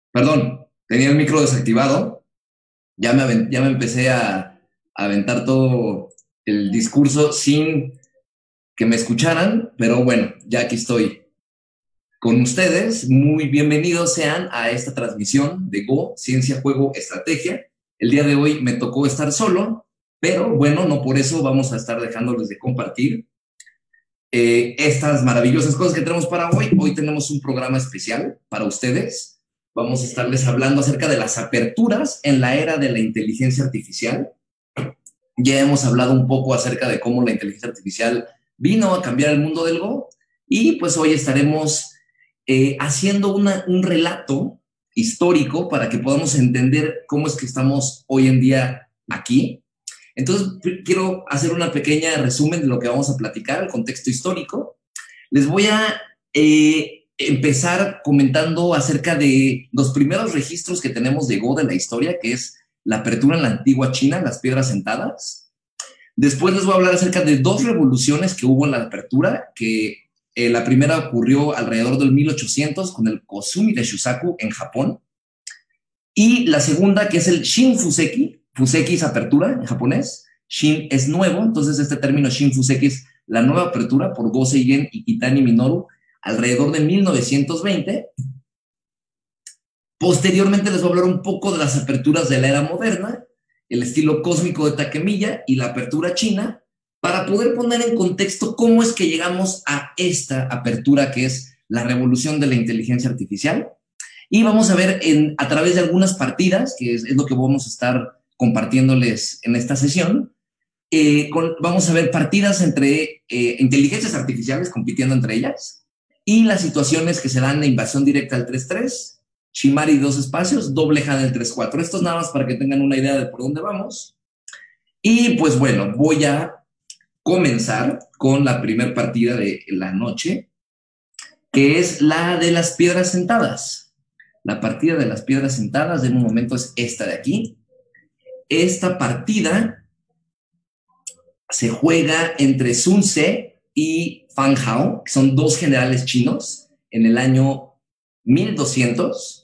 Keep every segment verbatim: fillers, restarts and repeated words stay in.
Perdón, tenía el micro desactivado. Ya me, aven- ya me empecé a, a aventar todo el discurso sin que me escucharan, pero bueno, ya aquí estoy con ustedes. Muy bienvenidos sean a esta transmisión de Go, Ciencia, Juego, Estrategia. El día de hoy me tocó estar solo, pero bueno, no por eso vamos a estar dejándoles de compartir eh, estas maravillosas cosas que tenemos para hoy. Hoy tenemos un programa especial para ustedes. Vamos a estarles hablando acerca de las aperturas en la era de la inteligencia artificial. Ya hemos hablado un poco acerca de cómo la inteligencia artificial vino a cambiar el mundo del Go y pues hoy estaremos eh, haciendo una, un relato histórico para que podamos entender cómo es que estamos hoy en día aquí. Entonces, quiero hacer una pequeña resumen de lo que vamos a platicar, el contexto histórico. Les voy a eh, empezar comentando acerca de los primeros registros que tenemos de Go de la historia, que es la apertura en la antigua China, las piedras sentadas. Después les voy a hablar acerca de dos revoluciones que hubo en la apertura, que eh, la primera ocurrió alrededor del mil ochocientos con el Kosumi de Shusaku en Japón, y la segunda, que es el Shin Fuseki. Fuseki es apertura en japonés, Shin es nuevo, entonces este término Shin Fuseki es la nueva apertura por Go Seigen y Kitani Minoru alrededor de mil novecientos veinte. Posteriormente les voy a hablar un poco de las aperturas de la era moderna, el estilo cósmico de Takemiya y la apertura china, para poder poner en contexto cómo es que llegamos a esta apertura que es la revolución de la inteligencia artificial. Y vamos a ver en, a través de algunas partidas, que es, es lo que vamos a estar compartiéndoles en esta sesión, eh, con, vamos a ver partidas entre eh, inteligencias artificiales compitiendo entre ellas y las situaciones que se dan de invasión directa al tres tres, Shimari dos espacios, doble Han el tres cuatro. Esto es nada más para que tengan una idea de por dónde vamos. Y pues bueno, voy a comenzar con la primera partida de la noche, que es la de las piedras sentadas. La partida de las piedras sentadas de un momento es esta de aquí. Esta partida se juega entre Sun Ce y Fan Hao, que son dos generales chinos, en el año mil doscientos.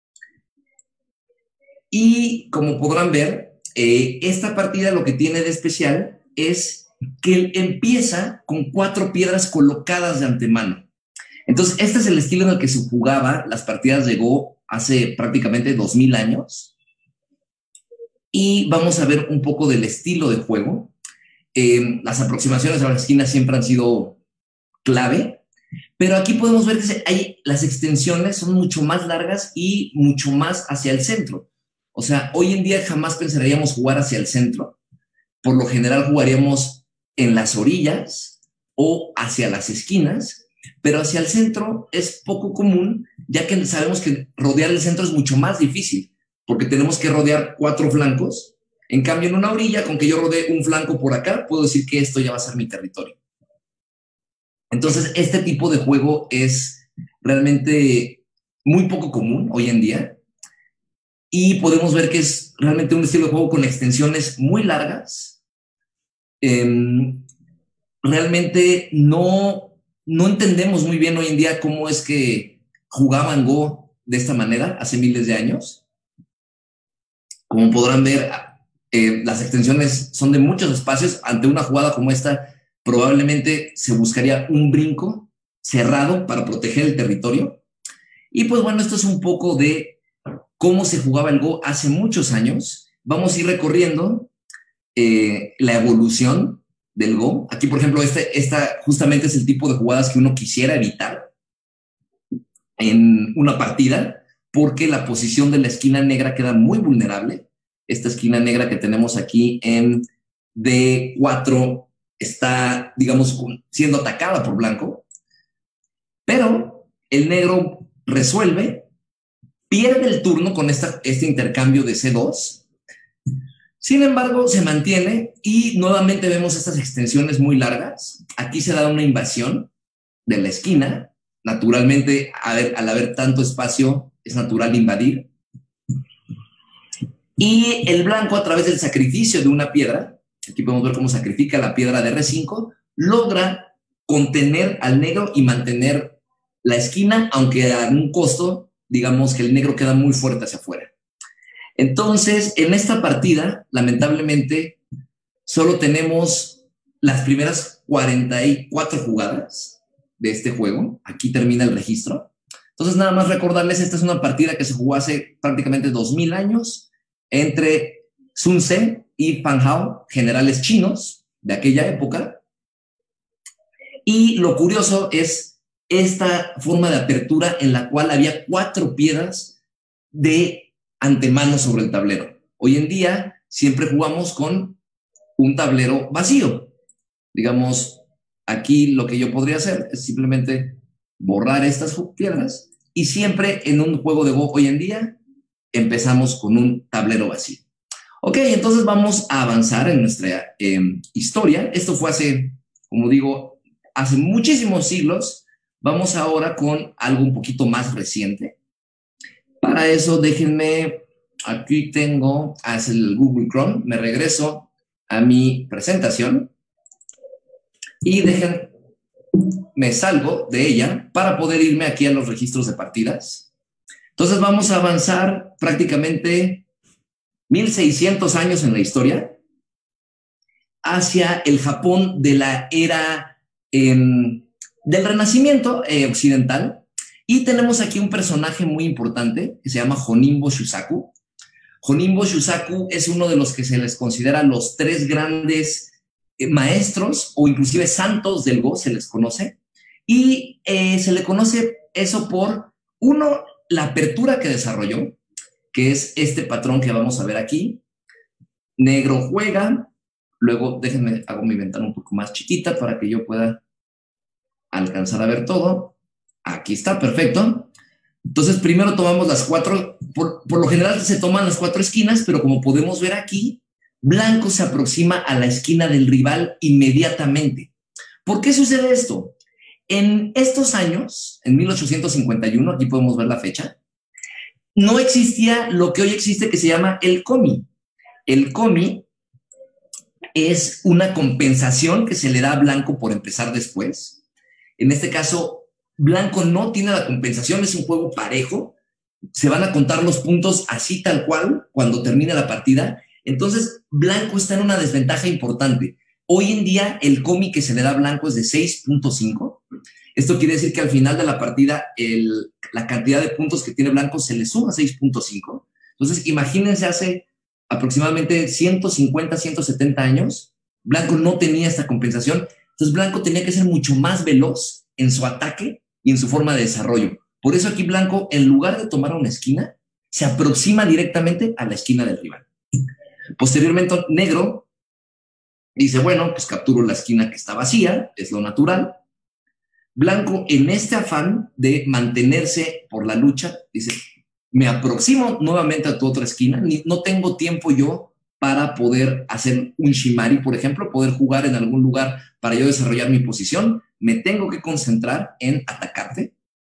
Y como podrán ver, eh, esta partida lo que tiene de especial es que empieza con cuatro piedras colocadas de antemano. Entonces, este es el estilo en el que se jugaba las partidas de Go hace prácticamente dos mil años. Y vamos a ver un poco del estilo de juego. Eh, las aproximaciones a las esquinas siempre han sido clave, pero aquí podemos ver que hay, las extensiones son mucho más largas y mucho más hacia el centro. O sea, hoy en día jamás pensaríamos jugar hacia el centro. Por lo general jugaríamos en las orillas o hacia las esquinas, pero hacia el centro es poco común, ya que sabemos que rodear el centro es mucho más difícil, porque tenemos que rodear cuatro flancos. En cambio, en una orilla, con que yo rodee un flanco por acá, puedo decir que esto ya va a ser mi territorio. Entonces, este tipo de juego es realmente muy poco común hoy en día y podemos ver que es realmente un estilo de juego con extensiones muy largas. Eh, realmente no, no entendemos muy bien hoy en día cómo es que jugaban Go de esta manera hace miles de años. Como podrán ver, eh, las extensiones son de muchos espacios. Ante una jugada como esta, probablemente se buscaría un brinco cerrado para proteger el territorio. Y pues bueno, esto es un poco de cómo se jugaba el Go hace muchos años. Vamos a ir recorriendo eh, la evolución del Go. Aquí, por ejemplo, este, esta justamente es el tipo de jugadas que uno quisiera evitar en una partida, porque la posición de la esquina negra queda muy vulnerable. Esta esquina negra que tenemos aquí en D cuatro está, digamos, siendo atacada por blanco, pero el negro resuelve, pierde el turno con esta, este intercambio de C dos. Sin embargo, se mantiene y nuevamente vemos estas extensiones muy largas. Aquí se da una invasión de la esquina. Naturalmente, a ver, al haber tanto espacio, es natural invadir. Y el blanco, a través del sacrificio de una piedra, aquí podemos ver cómo sacrifica la piedra de R cinco, logra contener al negro y mantener la esquina, aunque a un costo digamos que el negro queda muy fuerte hacia afuera. Entonces, en esta partida, lamentablemente, solo tenemos las primeras cuarenta y cuatro jugadas de este juego. Aquí termina el registro. Entonces, nada más recordarles, esta es una partida que se jugó hace prácticamente dos mil años entre Sun Ce y Fan Hao, generales chinos de aquella época. Y lo curioso es esta forma de apertura en la cual había cuatro piedras de antemano sobre el tablero. Hoy en día siempre jugamos con un tablero vacío. Digamos, aquí lo que yo podría hacer es simplemente borrar estas piedras y siempre en un juego de Go hoy en día empezamos con un tablero vacío. Ok, entonces vamos a avanzar en nuestra eh, historia. Esto fue hace, como digo, hace muchísimos siglos. Vamos ahora con algo un poquito más reciente. Para eso déjenme, aquí tengo, hace el Google Chrome, me regreso a mi presentación y dejen, me salgo de ella para poder irme aquí a los registros de partidas. Entonces vamos a avanzar prácticamente mil seiscientos años en la historia hacia el Japón de la era eh, del Renacimiento eh, occidental. Y tenemos aquí un personaje muy importante que se llama Honimbo Shusaku. Honimbo Shusaku es uno de los que se les considera los tres grandes eh, maestros o inclusive santos del Go, se les conoce. Y eh, se le conoce eso por, uno, la apertura que desarrolló, que es este patrón que vamos a ver aquí. Negro juega, luego déjenme, hago mi ventana un poco más chiquita para que yo pueda alcanzar a ver todo. Aquí está, perfecto. Entonces, primero tomamos las cuatro, por, por lo general se toman las cuatro esquinas, pero como podemos ver aquí, blanco se aproxima a la esquina del rival inmediatamente. ¿Por qué sucede esto? En estos años, en mil ochocientos cincuenta y uno, aquí podemos ver la fecha, no existía lo que hoy existe que se llama el komi. El komi es una compensación que se le da a blanco por empezar después. En este caso, blanco no tiene la compensación, es un juego parejo, se van a contar los puntos así tal cual cuando termine la partida. Entonces, blanco está en una desventaja importante. Hoy en día, el komi que se le da a blanco es de seis punto cinco. Esto quiere decir que al final de la partida, el, la cantidad de puntos que tiene blanco se le suma a seis punto cinco. Entonces, imagínense, hace aproximadamente ciento cincuenta, ciento setenta años, blanco no tenía esta compensación. Entonces, blanco tenía que ser mucho más veloz en su ataque y en su forma de desarrollo. Por eso aquí blanco, en lugar de tomar una esquina, se aproxima directamente a la esquina del rival. Posteriormente, negro dice, bueno, pues capturo la esquina que está vacía, es lo natural. Blanco, en este afán de mantenerse por la lucha, dice, me aproximo nuevamente a tu otra esquina, ni, no tengo tiempo yo para poder hacer un shimari, por ejemplo, poder jugar en algún lugar para yo desarrollar mi posición, me tengo que concentrar en atacarte.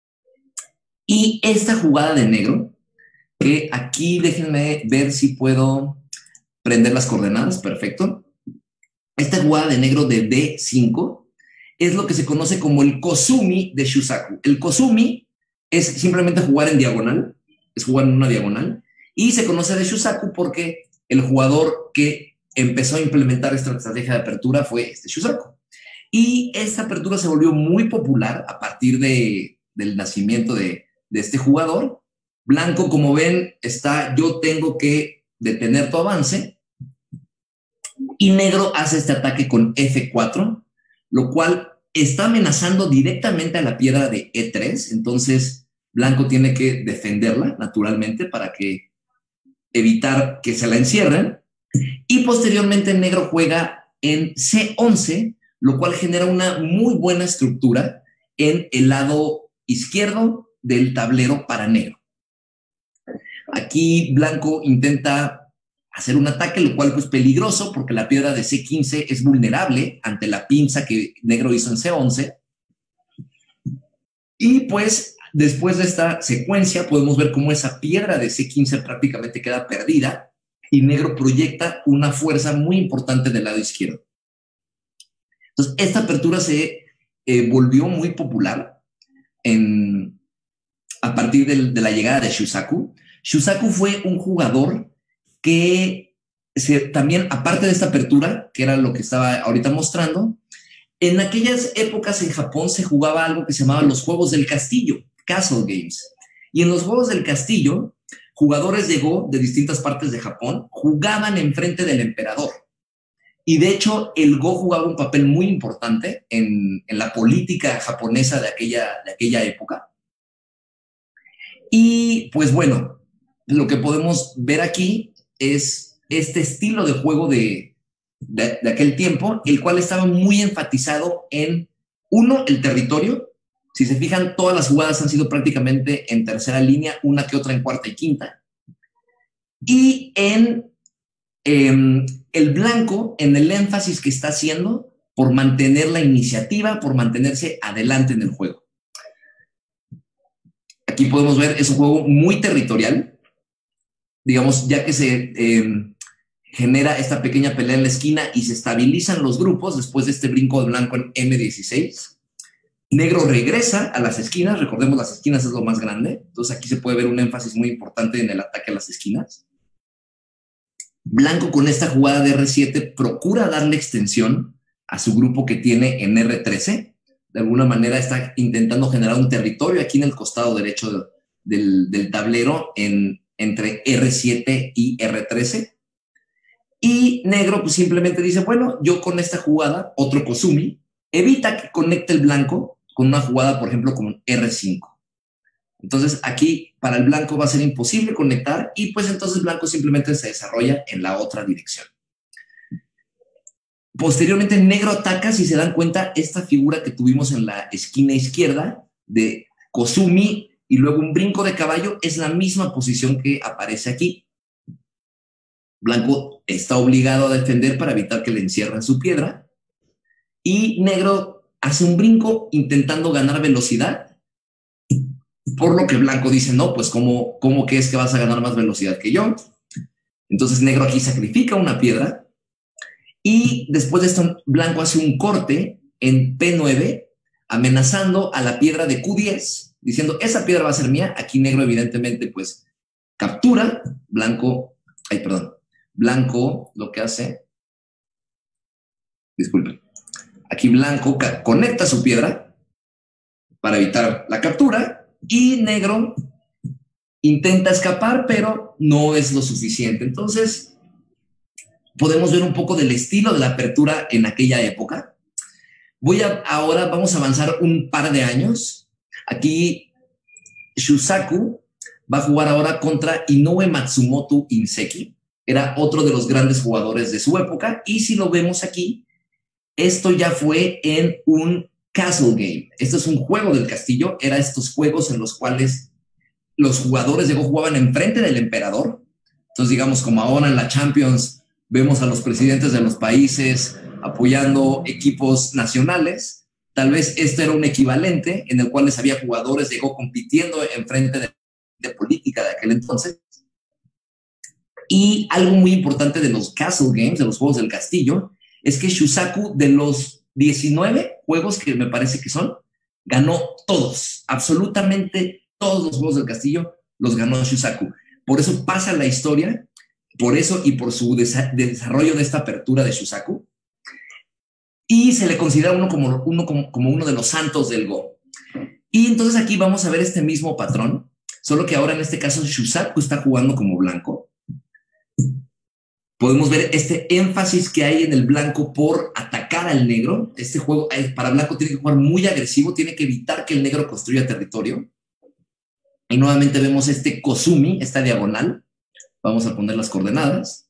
Y esta jugada de negro, que aquí déjenme ver si puedo prender las coordenadas, perfecto. Esta jugada de negro de D cinco es lo que se conoce como el Kozumi de Shusaku. El Kozumi es simplemente jugar en diagonal, es jugar en una diagonal, y se conoce de Shusaku porque el jugador que empezó a implementar esta estrategia de apertura fue este Shusaku. Y esta apertura se volvió muy popular a partir de, del nacimiento de, de este jugador. Blanco, como ven, está, yo tengo que detener tu avance. Y negro hace este ataque con F cuatro, lo cual está amenazando directamente a la piedra de E tres. Entonces, blanco tiene que defenderla, naturalmente, para que evitar que se la encierren. Y posteriormente, negro juega en C once, lo cual genera una muy buena estructura en el lado izquierdo del tablero para negro. Aquí blanco intenta hacer un ataque, lo cual es pues, peligroso porque la piedra de C quince es vulnerable ante la pinza que negro hizo en C once. Y pues después de esta secuencia podemos ver cómo esa piedra de C quince prácticamente queda perdida y negro proyecta una fuerza muy importante del lado izquierdo. Entonces, esta apertura se eh, volvió muy popular en, a partir del, de la llegada de Shusaku. Shusaku fue un jugador que se, también, aparte de esta apertura, que era lo que estaba ahorita mostrando, en aquellas épocas en Japón se jugaba algo que se llamaba los Juegos del Castillo, Castle Games. Y en los Juegos del Castillo, jugadores de Go de distintas partes de Japón jugaban enfrente del emperador. Y de hecho, el Go jugaba un papel muy importante en, en la política japonesa de aquella, de aquella época. Y pues bueno, lo que podemos ver aquí es este estilo de juego de, de, de aquel tiempo, el cual estaba muy enfatizado en, uno, el territorio. Si se fijan, todas las jugadas han sido prácticamente en tercera línea, una que otra en cuarta y quinta. Y en eh, el blanco, en el énfasis que está haciendo por mantener la iniciativa, por mantenerse adelante en el juego. Aquí podemos ver, es un juego muy territorial, digamos, ya que se eh, genera esta pequeña pelea en la esquina y se estabilizan los grupos después de este brinco de blanco en eme dieciséis. Negro regresa a las esquinas, recordemos las esquinas es lo más grande, entonces aquí se puede ver un énfasis muy importante en el ataque a las esquinas. Blanco con esta jugada de erre siete procura darle extensión a su grupo que tiene en erre trece, de alguna manera está intentando generar un territorio aquí en el costado derecho de, del, del tablero en, entre erre siete y erre trece. Y negro pues simplemente dice, bueno, yo con esta jugada, otro Kozumi, evita que conecte el blanco con una jugada, por ejemplo, con erre cinco. Entonces aquí para el blanco va a ser imposible conectar y pues entonces blanco simplemente se desarrolla en la otra dirección. Posteriormente negro ataca, si se dan cuenta, esta figura que tuvimos en la esquina izquierda de Kozumi y luego un brinco de caballo es la misma posición que aparece aquí. Blanco está obligado a defender para evitar que le encierren su piedra y negro hace un brinco intentando ganar velocidad, por lo que blanco dice, no, pues ¿cómo, cómo que es que vas a ganar más velocidad que yo? Entonces negro aquí sacrifica una piedra y después de esto blanco hace un corte en pe nueve amenazando a la piedra de cu diez, diciendo, esa piedra va a ser mía. Aquí negro evidentemente pues captura, blanco, ay perdón, blanco lo que hace, disculpen, aquí blanco conecta su piedra para evitar la captura y negro intenta escapar, pero no es lo suficiente. Entonces, podemos ver un poco del estilo de la apertura en aquella época. Voy a, ahora vamos a avanzar un par de años. Aquí Shusaku va a jugar ahora contra Inoue Matsumoto Inseki. Era otro de los grandes jugadores de su época y si lo vemos aquí, esto ya fue en un Castle Game. Esto es un juego del castillo. Era estos juegos en los cuales los jugadores de Go jugaban enfrente del emperador. Entonces, digamos, como ahora en la Champions vemos a los presidentes de los países apoyando equipos nacionales, tal vez este era un equivalente en el cual había jugadores de Go compitiendo enfrente de, de política de aquel entonces. Y algo muy importante de los Castle Games, de los juegos del castillo, es que Shusaku, de los diecinueve juegos que me parece que son, ganó todos, absolutamente todos los juegos del castillo los ganó Shusaku. Por eso pasa la historia, por eso y por su desa desarrollo de esta apertura de Shusaku. Y se le considera uno como uno, como, como uno de los santos del Go. Y entonces aquí vamos a ver este mismo patrón, solo que ahora en este caso Shusaku está jugando como blanco. Podemos ver este énfasis que hay en el blanco por atacar al negro. Este juego para blanco tiene que jugar muy agresivo, tiene que evitar que el negro construya territorio. Y nuevamente vemos este Kozumi, esta diagonal. Vamos a poner las coordenadas.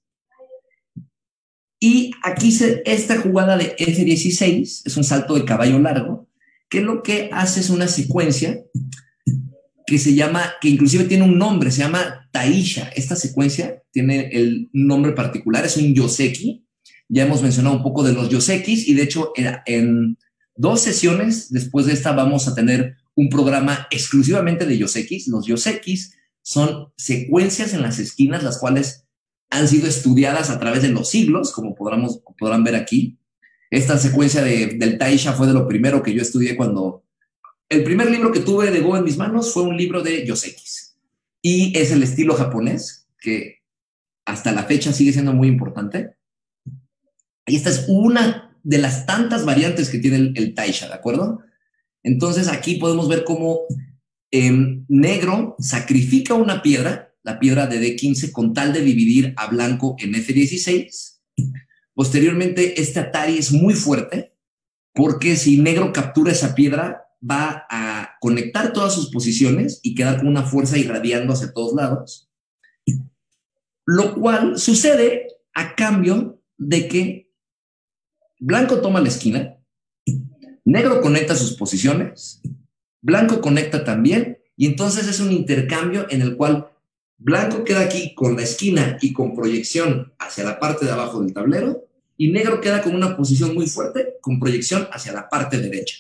Y aquí se, esta jugada de efe dieciséis es un salto de caballo largo, que lo que hace es una secuencia que se llama, que inclusive tiene un nombre, se llama Taisha. Esta secuencia tiene el nombre particular, es un Yoseki. Ya hemos mencionado un poco de los Yosekis y de hecho en, en dos sesiones después de esta vamos a tener un programa exclusivamente de Yosekis. Los Yosekis son secuencias en las esquinas, las cuales han sido estudiadas a través de los siglos, como podremos, podrán ver aquí. Esta secuencia de, del Taisha fue de lo primero que yo estudié cuando el primer libro que tuve de Go en mis manos fue un libro de Yoseki. Y es el estilo japonés, que hasta la fecha sigue siendo muy importante. Y esta es una de las tantas variantes que tiene el, el Taisha, ¿de acuerdo? Entonces aquí podemos ver cómo eh, negro sacrifica una piedra, la piedra de D quince, con tal de dividir a blanco en F dieciséis. Posteriormente, este Atari es muy fuerte, porque si negro captura esa piedra, va a conectar todas sus posiciones y quedar con una fuerza irradiando hacia todos lados. Lo cual sucede a cambio de que blanco toma la esquina, negro conecta sus posiciones, blanco conecta también, y entonces es un intercambio en el cual blanco queda aquí con la esquina y con proyección hacia la parte de abajo del tablero, y negro queda con una posición muy fuerte con proyección hacia la parte derecha.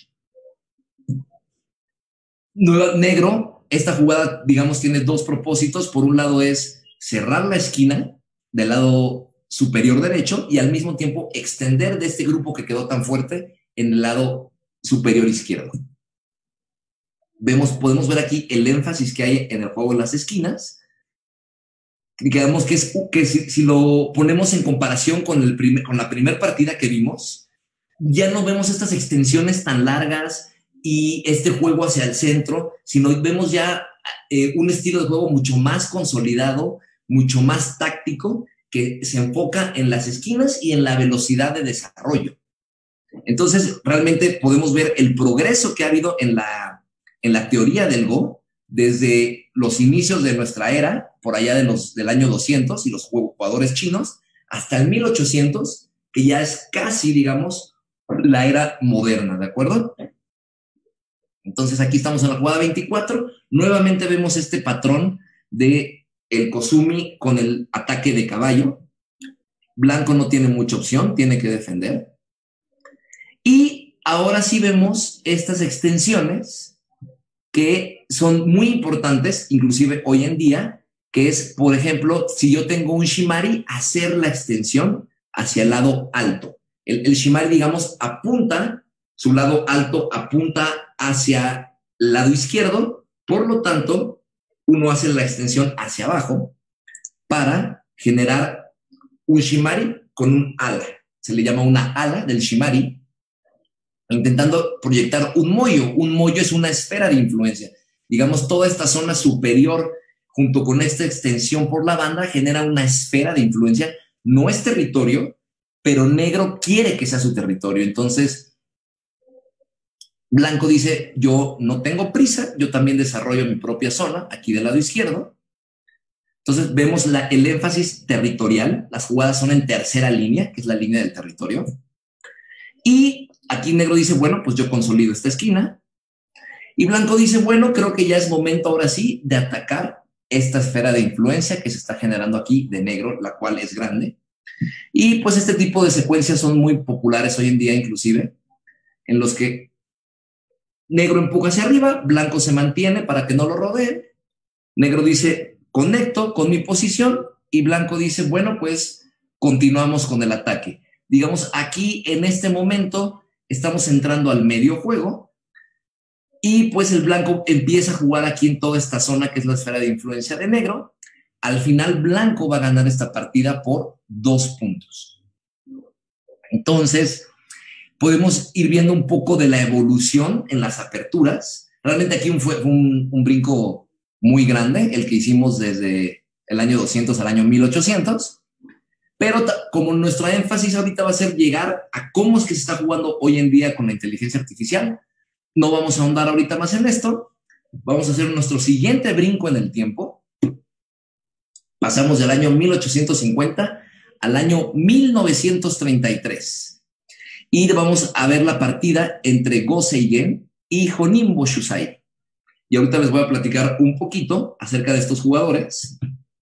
Negro, esta jugada, digamos, tiene dos propósitos. Por un lado es cerrar la esquina del lado superior derecho y al mismo tiempo extender de este grupo que quedó tan fuerte en el lado superior izquierdo. Vemos, podemos ver aquí el énfasis que hay en el juego en las esquinas. Digamos que, es, que si, si lo ponemos en comparación con, el primer, con la primera partida que vimos, ya no vemos estas extensiones tan largas y este juego hacia el centro, sino vemos ya eh, un estilo de juego mucho más consolidado, mucho más táctico, que se enfoca en las esquinas y en la velocidad de desarrollo. Entonces, realmente podemos ver el progreso que ha habido en la, en la teoría del Go desde los inicios de nuestra era, por allá de los, del año doscientos y los jugadores chinos, hasta el mil ochocientos, que ya es casi, digamos, la era moderna, ¿de acuerdo? Entonces aquí estamos en la jugada veinticuatro, nuevamente vemos este patrón de el Kozumi con el ataque de caballo. Blanco no tiene mucha opción, tiene que defender. Y ahora sí vemos estas extensiones que son muy importantes, inclusive hoy en día, que es, por ejemplo, si yo tengo un Shimari, hacer la extensión hacia el lado alto. El, el Shimari, digamos, apunta, su lado alto apunta hacia el lado izquierdo, por lo tanto, uno hace la extensión hacia abajo para generar un Shimari con un ala. Se le llama una ala del Shimari, intentando proyectar un moyo. Un moyo es una esfera de influencia. Digamos, toda esta zona superior, junto con esta extensión por la banda, genera una esfera de influencia. No es territorio, pero negro quiere que sea su territorio. Entonces, blanco dice, yo no tengo prisa, yo también desarrollo mi propia zona, aquí del lado izquierdo. Entonces, vemos la, el énfasis territorial. Las jugadas son en tercera línea, que es la línea del territorio. Y aquí negro dice, bueno, pues yo consolido esta esquina. Y blanco dice, bueno, creo que ya es momento ahora sí de atacar esta esfera de influencia que se está generando aquí de negro, la cual es grande. Y pues este tipo de secuencias son muy populares hoy en día, inclusive, en los que negro empuja hacia arriba, blanco se mantiene para que no lo rodeen. Negro dice, conecto con mi posición, y blanco dice, bueno, pues continuamos con el ataque. Digamos, aquí en este momento estamos entrando al medio juego y pues el blanco empieza a jugar aquí en toda esta zona que es la esfera de influencia de negro. Al final blanco va a ganar esta partida por dos puntos. Entonces, podemos ir viendo un poco de la evolución en las aperturas. Realmente aquí fue un, un brinco muy grande, el que hicimos desde el año doscientos al año mil ochocientos. Pero como nuestro énfasis ahorita va a ser llegar a cómo es que se está jugando hoy en día con la inteligencia artificial, no vamos a ahondar ahorita más en esto. Vamos a hacer nuestro siguiente brinco en el tiempo. Pasamos del año mil ochocientos cincuenta al año mil novecientos treinta y tres. Y vamos a ver la partida entre Go Seigen y Honimbo Shusai. Y ahorita les voy a platicar un poquito acerca de estos jugadores.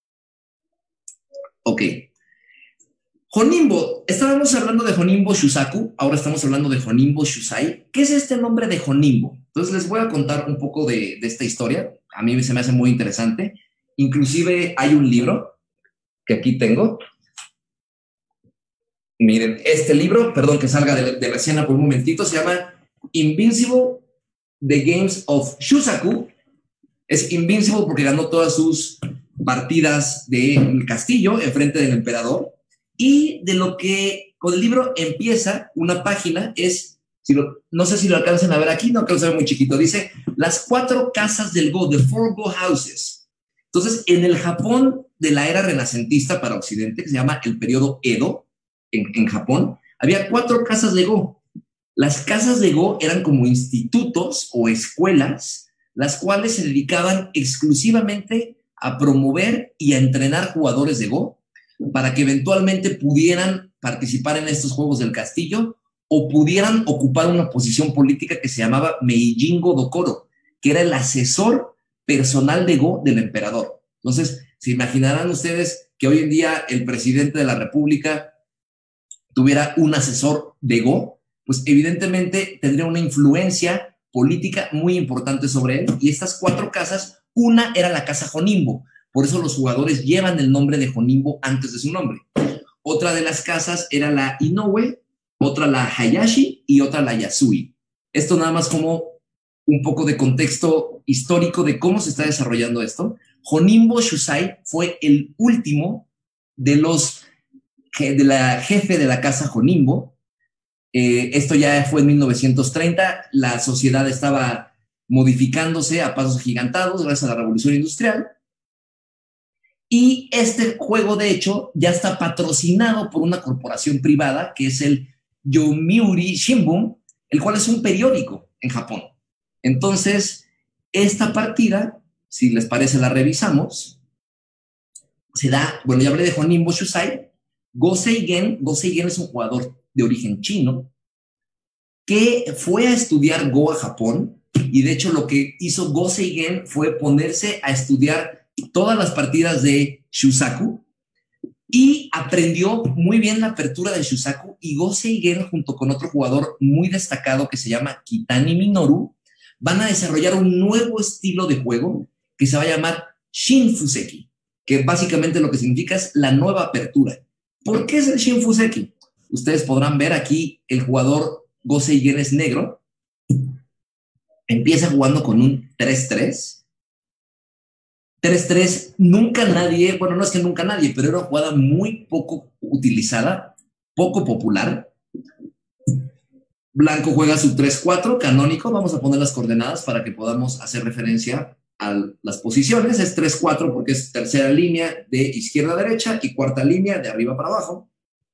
Ok. Honimbo, estábamos hablando de Honimbo Shusaku, ahora estamos hablando de Honimbo Shusai. ¿Qué es este nombre de Honimbo? Entonces les voy a contar un poco de, de esta historia. A mí se me hace muy interesante. Inclusive hay un libro que aquí tengo. Miren, este libro, perdón que salga de, de la escena por un momentito, se llama Invincible The Games of Shusaku. Es invincible porque ganó todas sus partidas del castillo en frente del emperador. Y de lo que con el libro empieza una página es, si lo, no sé si lo alcanzan a ver aquí, no creo que se ve muy chiquito, dice las cuatro casas del Go, the four Go houses. Entonces, en el Japón de la era renacentista para Occidente, que se llama el periodo Edo, en, en Japón, había cuatro casas de Go. Las casas de Go eran como institutos o escuelas, las cuales se dedicaban exclusivamente a promover y a entrenar jugadores de Go para que eventualmente pudieran participar en estos juegos del castillo o pudieran ocupar una posición política que se llamaba Meijingo Dokoro, que era el asesor personal de Go del emperador. Entonces, se imaginarán ustedes que hoy en día el presidente de la República tuviera un asesor de Go, pues evidentemente tendría una influencia política muy importante sobre él. Y estas cuatro casas, una era la casa Honimbo, por eso los jugadores llevan el nombre de Honimbo antes de su nombre. Otra de las casas era la Inoue, otra la Hayashi y otra la Yasui. Esto nada más como un poco de contexto histórico de cómo se está desarrollando esto. Honimbo Shusai fue el último de los de la jefe de la casa Honimbo. Eh, esto ya fue en mil novecientos treinta. La sociedad estaba modificándose a pasos agigantados gracias a la revolución industrial. Y este juego, de hecho, ya está patrocinado por una corporación privada que es el Yomiuri Shimbun, el cual es un periódico en Japón. Entonces, esta partida, si les parece, la revisamos. Se da, bueno, ya hablé de Honimbo Shusai. Go Seigen, Go Seigen es un jugador de origen chino que fue a estudiar Go a Japón, y de hecho lo que hizo Go Seigen fue ponerse a estudiar todas las partidas de Shusaku y aprendió muy bien la apertura de Shusaku. Y Go Seigen, junto con otro jugador muy destacado que se llama Kitani Minoru, van a desarrollar un nuevo estilo de juego que se va a llamar Shinfuseki, que básicamente lo que significa es la nueva apertura. ¿Por qué es el Shinfuseki? Ustedes podrán ver aquí el jugador Go Seigen es negro, empieza jugando con un tres tres. tres tres, nunca nadie, bueno, no es que nunca nadie, pero era una jugada muy poco utilizada, poco popular. Blanco juega su tres cuatro canónico. Vamos a poner las coordenadas para que podamos hacer referencia a las posiciones. Es tres cuatro porque es tercera línea de izquierda a derecha y cuarta línea de arriba para abajo.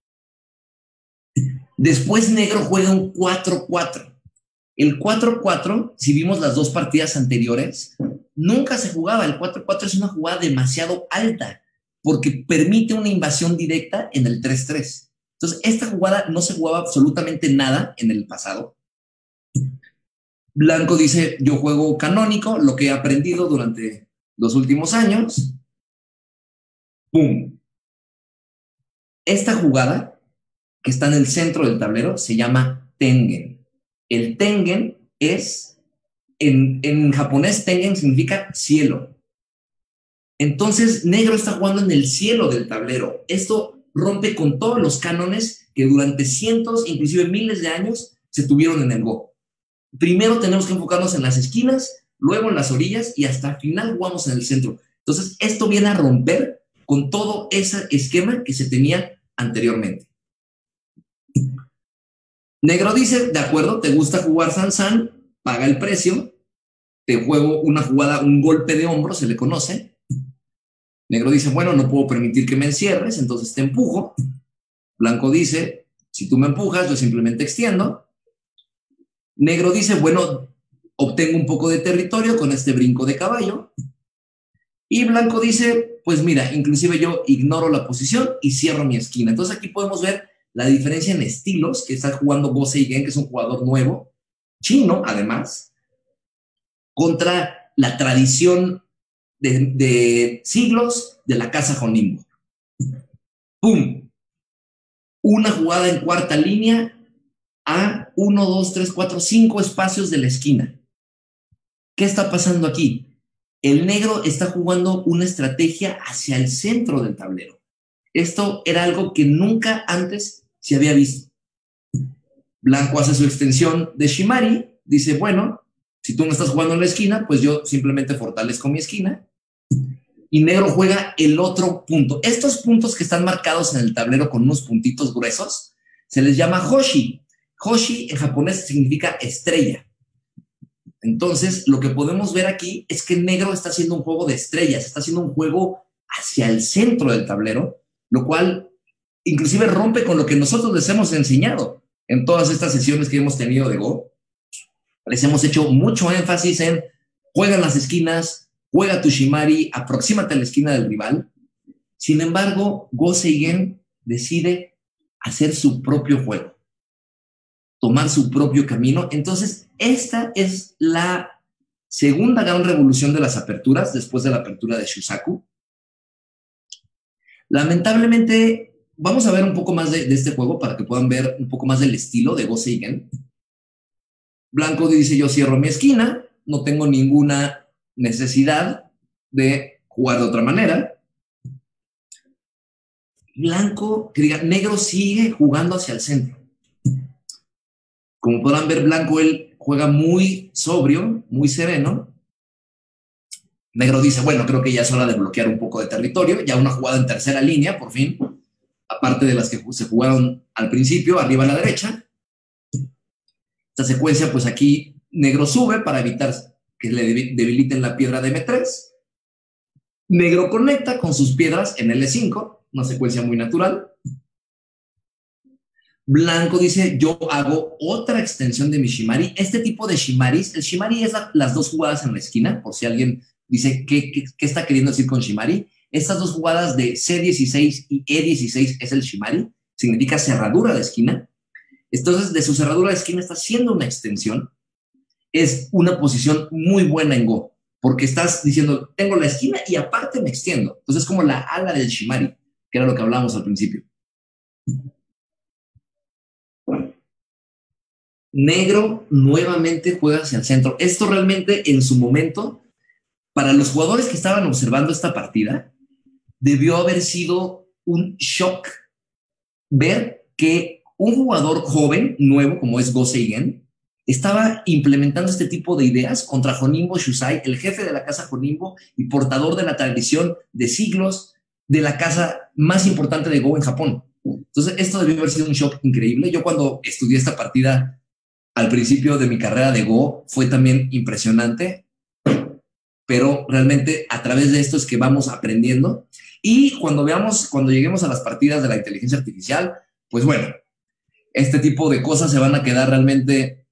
Después negro juega un cuatro cuatro. El cuatro cuatro, si vimos las dos partidas anteriores, nunca se jugaba. El cuatro cuatro es una jugada demasiado alta porque permite una invasión directa en el tres tres. Entonces, esta jugada no se jugaba absolutamente nada en el pasado. Blanco dice, yo juego canónico, lo que he aprendido durante los últimos años. ¡Pum! Esta jugada, que está en el centro del tablero, se llama Tengen. El Tengen es, en, en japonés, Tengen significa cielo. Entonces, negro está jugando en el cielo del tablero. Esto rompe con todos los cánones que durante cientos, inclusive miles de años, se tuvieron en el Go. Primero tenemos que enfocarnos en las esquinas, luego en las orillas y hasta el final jugamos en el centro. Entonces, esto viene a romper con todo ese esquema que se tenía anteriormente. Negro dice, de acuerdo, te gusta jugar Sansan, paga el precio, te juego una jugada, un golpe de hombro, se le conoce. Negro dice, bueno, no puedo permitir que me encierres, entonces te empujo. Blanco dice, si tú me empujas, yo simplemente extiendo. Negro dice, bueno, obtengo un poco de territorio con este brinco de caballo. Y Blanco dice, pues mira, inclusive yo ignoro la posición y cierro mi esquina. Entonces aquí podemos ver la diferencia en estilos que está jugando Go Seigen, que es un jugador nuevo, chino además, contra la tradición de, de siglos de la casa Honimbo. ¡Pum! Una jugada en cuarta línea a uno, dos, tres, cuatro, cinco espacios de la esquina. ¿Qué está pasando aquí? El negro está jugando una estrategia hacia el centro del tablero. Esto era algo que nunca antes se había visto. Blanco hace su extensión de Shimari, dice, bueno, Si tú no estás jugando en la esquina, pues yo simplemente fortalezco mi esquina y negro juega el otro punto. Estos puntos que están marcados en el tablero con unos puntitos gruesos se les llama Hoshi. Hoshi en japonés significa estrella. Entonces, lo que podemos ver aquí es que negro está haciendo un juego de estrellas, está haciendo un juego hacia el centro del tablero, lo cual inclusive rompe con lo que nosotros les hemos enseñado en todas estas sesiones que hemos tenido de Go. Les hemos hecho mucho énfasis en juega en las esquinas, juega tu Shimari, aproxímate a la esquina del rival. Sin embargo, Go Seigen decide hacer su propio juego, tomar su propio camino. Entonces, esta es la segunda gran revolución de las aperturas, después de la apertura de Shusaku. Lamentablemente, vamos a ver un poco más de, de este juego para que puedan ver un poco más del estilo de Go Seigen. Blanco dice, yo cierro mi esquina, no tengo ninguna necesidad de jugar de otra manera. Blanco, que diga, negro sigue jugando hacia el centro. Como podrán ver, blanco él juega muy sobrio, muy sereno. Negro dice, bueno, creo que ya es hora de bloquear un poco de territorio, ya una jugada en tercera línea, por fin, aparte de las que se jugaron al principio, arriba a la derecha. Esta secuencia, pues aquí negro sube para evitar que le debiliten la piedra de eme tres. Negro conecta con sus piedras en ele cinco, una secuencia muy natural. Blanco dice, yo hago otra extensión de mi Shimari. Este tipo de Shimaris, el Shimari es la, las dos jugadas en la esquina, por si alguien dice, ¿qué, qué, qué está queriendo decir con Shimari? Estas dos jugadas de ce dieciséis y e dieciséis es el Shimari, significa cerradura de esquina. Entonces, de su cerradura de esquina está haciendo una extensión. Es una posición muy buena en Go, porque estás diciendo, tengo la esquina y aparte me extiendo. Entonces, es como la ala del Shimari, que era lo que hablábamos al principio. Negro nuevamente juega hacia el centro. Esto realmente, en su momento, para los jugadores que estaban observando esta partida, debió haber sido un shock ver que un jugador joven, nuevo, como es Go Seigen, estaba implementando este tipo de ideas contra Honimbo Shusai, el jefe de la casa Honimbo y portador de la tradición de siglos de la casa más importante de Go en Japón. Entonces, esto debió haber sido un shock increíble. Yo cuando estudié esta partida al principio de mi carrera de Go, fue también impresionante, pero realmente a través de esto es que vamos aprendiendo. Y cuando veamos, cuando lleguemos a las partidas de la inteligencia artificial, pues bueno, este tipo de cosas se van a quedar realmente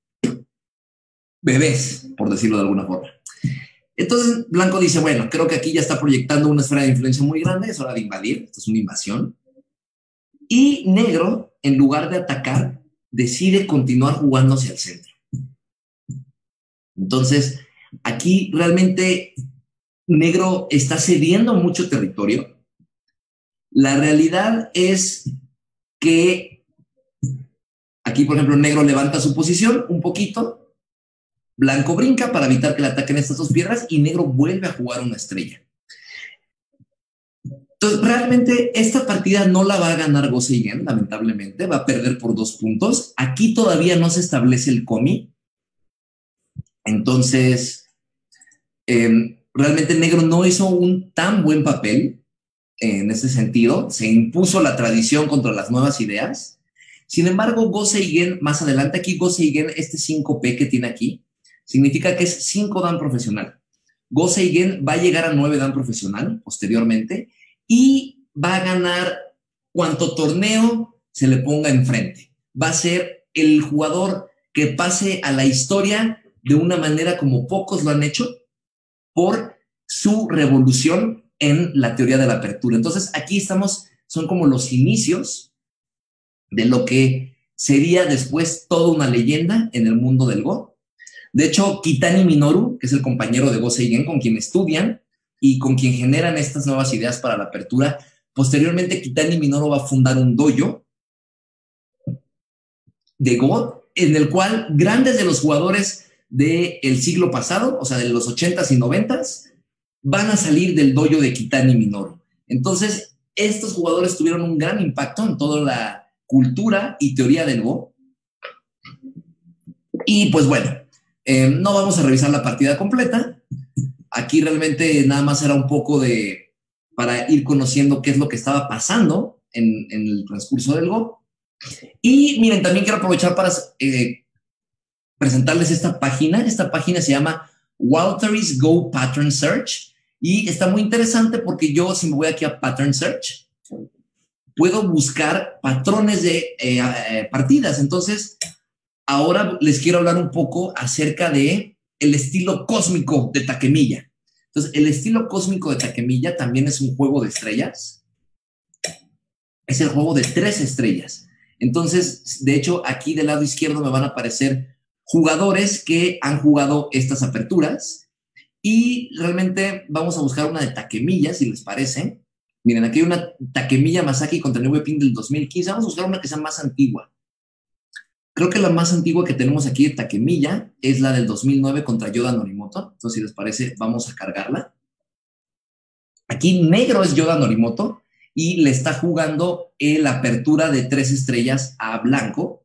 bebés, por decirlo de alguna forma. Entonces, Blanco dice, bueno, creo que aquí ya está proyectando una esfera de influencia muy grande, es hora de invadir, esto es una invasión. Y Negro, en lugar de atacar, decide continuar jugando hacia el centro. Entonces, aquí realmente Negro está cediendo mucho territorio. La realidad es que aquí, por ejemplo, Negro levanta su posición un poquito, Blanco brinca para evitar que le ataquen estas dos piedras y Negro vuelve a jugar una estrella. Entonces, realmente esta partida no la va a ganar Go Seigen, lamentablemente, va a perder por dos puntos. Aquí todavía no se establece el komi. Entonces, eh, realmente Negro no hizo un tan buen papel en ese sentido. Se impuso la tradición contra las nuevas ideas. Sin embargo, Go Seigen, más adelante aquí, Go Seigen, este cinco pe que tiene aquí, significa que es cinco dan profesional. Go Seigen va a llegar a nueve dan profesional posteriormente y va a ganar cuanto torneo se le ponga enfrente. Va a ser el jugador que pase a la historia de una manera como pocos lo han hecho por su revolución en la teoría de la apertura. Entonces, aquí estamos, son como los inicios de lo que sería después toda una leyenda en el mundo del Go. De hecho, Kitani Minoru, que es el compañero de Go Seigen, con quien estudian y con quien generan estas nuevas ideas para la apertura, posteriormente Kitani Minoru va a fundar un dojo de Go, en el cual grandes de los jugadores del siglo pasado, o sea, de los ochentas y noventas, van a salir del dojo de Kitani Minoru. Entonces, estos jugadores tuvieron un gran impacto en toda la cultura y teoría del Go. Y pues bueno, Eh, no vamos a revisar la partida completa. Aquí realmente nada más era un poco de, para ir conociendo qué es lo que estaba pasando en, en el transcurso del Go. Y miren, también quiero aprovechar para eh, presentarles esta página. Esta página se llama Walteris Go Pattern Search y está muy interesante porque yo, si me voy aquí a Pattern Search, puedo buscar patrones de eh, eh, partidas. Entonces, ahora les quiero hablar un poco acerca de el estilo cósmico de Takemiya. Entonces, el estilo cósmico de Takemiya también es un juego de estrellas. Es el juego de tres estrellas. Entonces, de hecho, aquí del lado izquierdo me van a aparecer jugadores que han jugado estas aperturas y realmente vamos a buscar una de Takemiya, si les parece. Miren, aquí hay una Takemiya Masaki contra Niu Ping del dos mil quince. Vamos a buscar una que sea más antigua. Creo que la más antigua que tenemos aquí de Takemiya es la del dos mil nueve contra Yoda Norimoto. Entonces, si les parece, vamos a cargarla. Aquí negro es Yoda Norimoto y le está jugando la apertura de tres estrellas a blanco.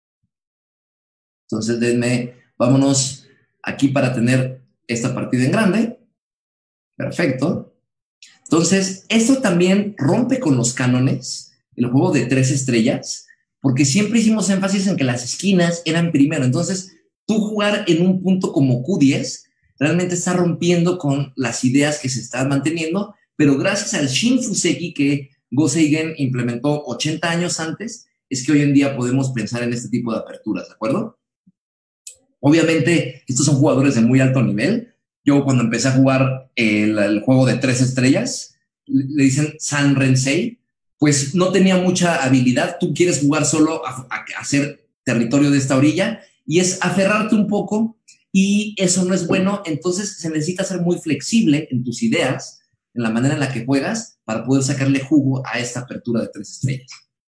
Entonces, denme, vámonos aquí para tener esta partida en grande. Perfecto. Entonces, esto también rompe con los cánones, el juego de tres estrellas, porque siempre hicimos énfasis en que las esquinas eran primero. Entonces, tú jugar en un punto como Q diez realmente está rompiendo con las ideas que se están manteniendo, pero gracias al Shin Fuseki que Go Seigen implementó ochenta años antes, es que hoy en día podemos pensar en este tipo de aperturas, ¿de acuerdo? Obviamente, estos son jugadores de muy alto nivel. Yo cuando empecé a jugar el, el juego de tres estrellas, le dicen San Rensei, pues no tenía mucha habilidad. Tú quieres jugar solo a, a, a hacer territorio de esta orilla y es aferrarte un poco y eso no es bueno. Entonces se necesita ser muy flexible en tus ideas, en la manera en la que juegas para poder sacarle jugo a esta apertura de tres estrellas.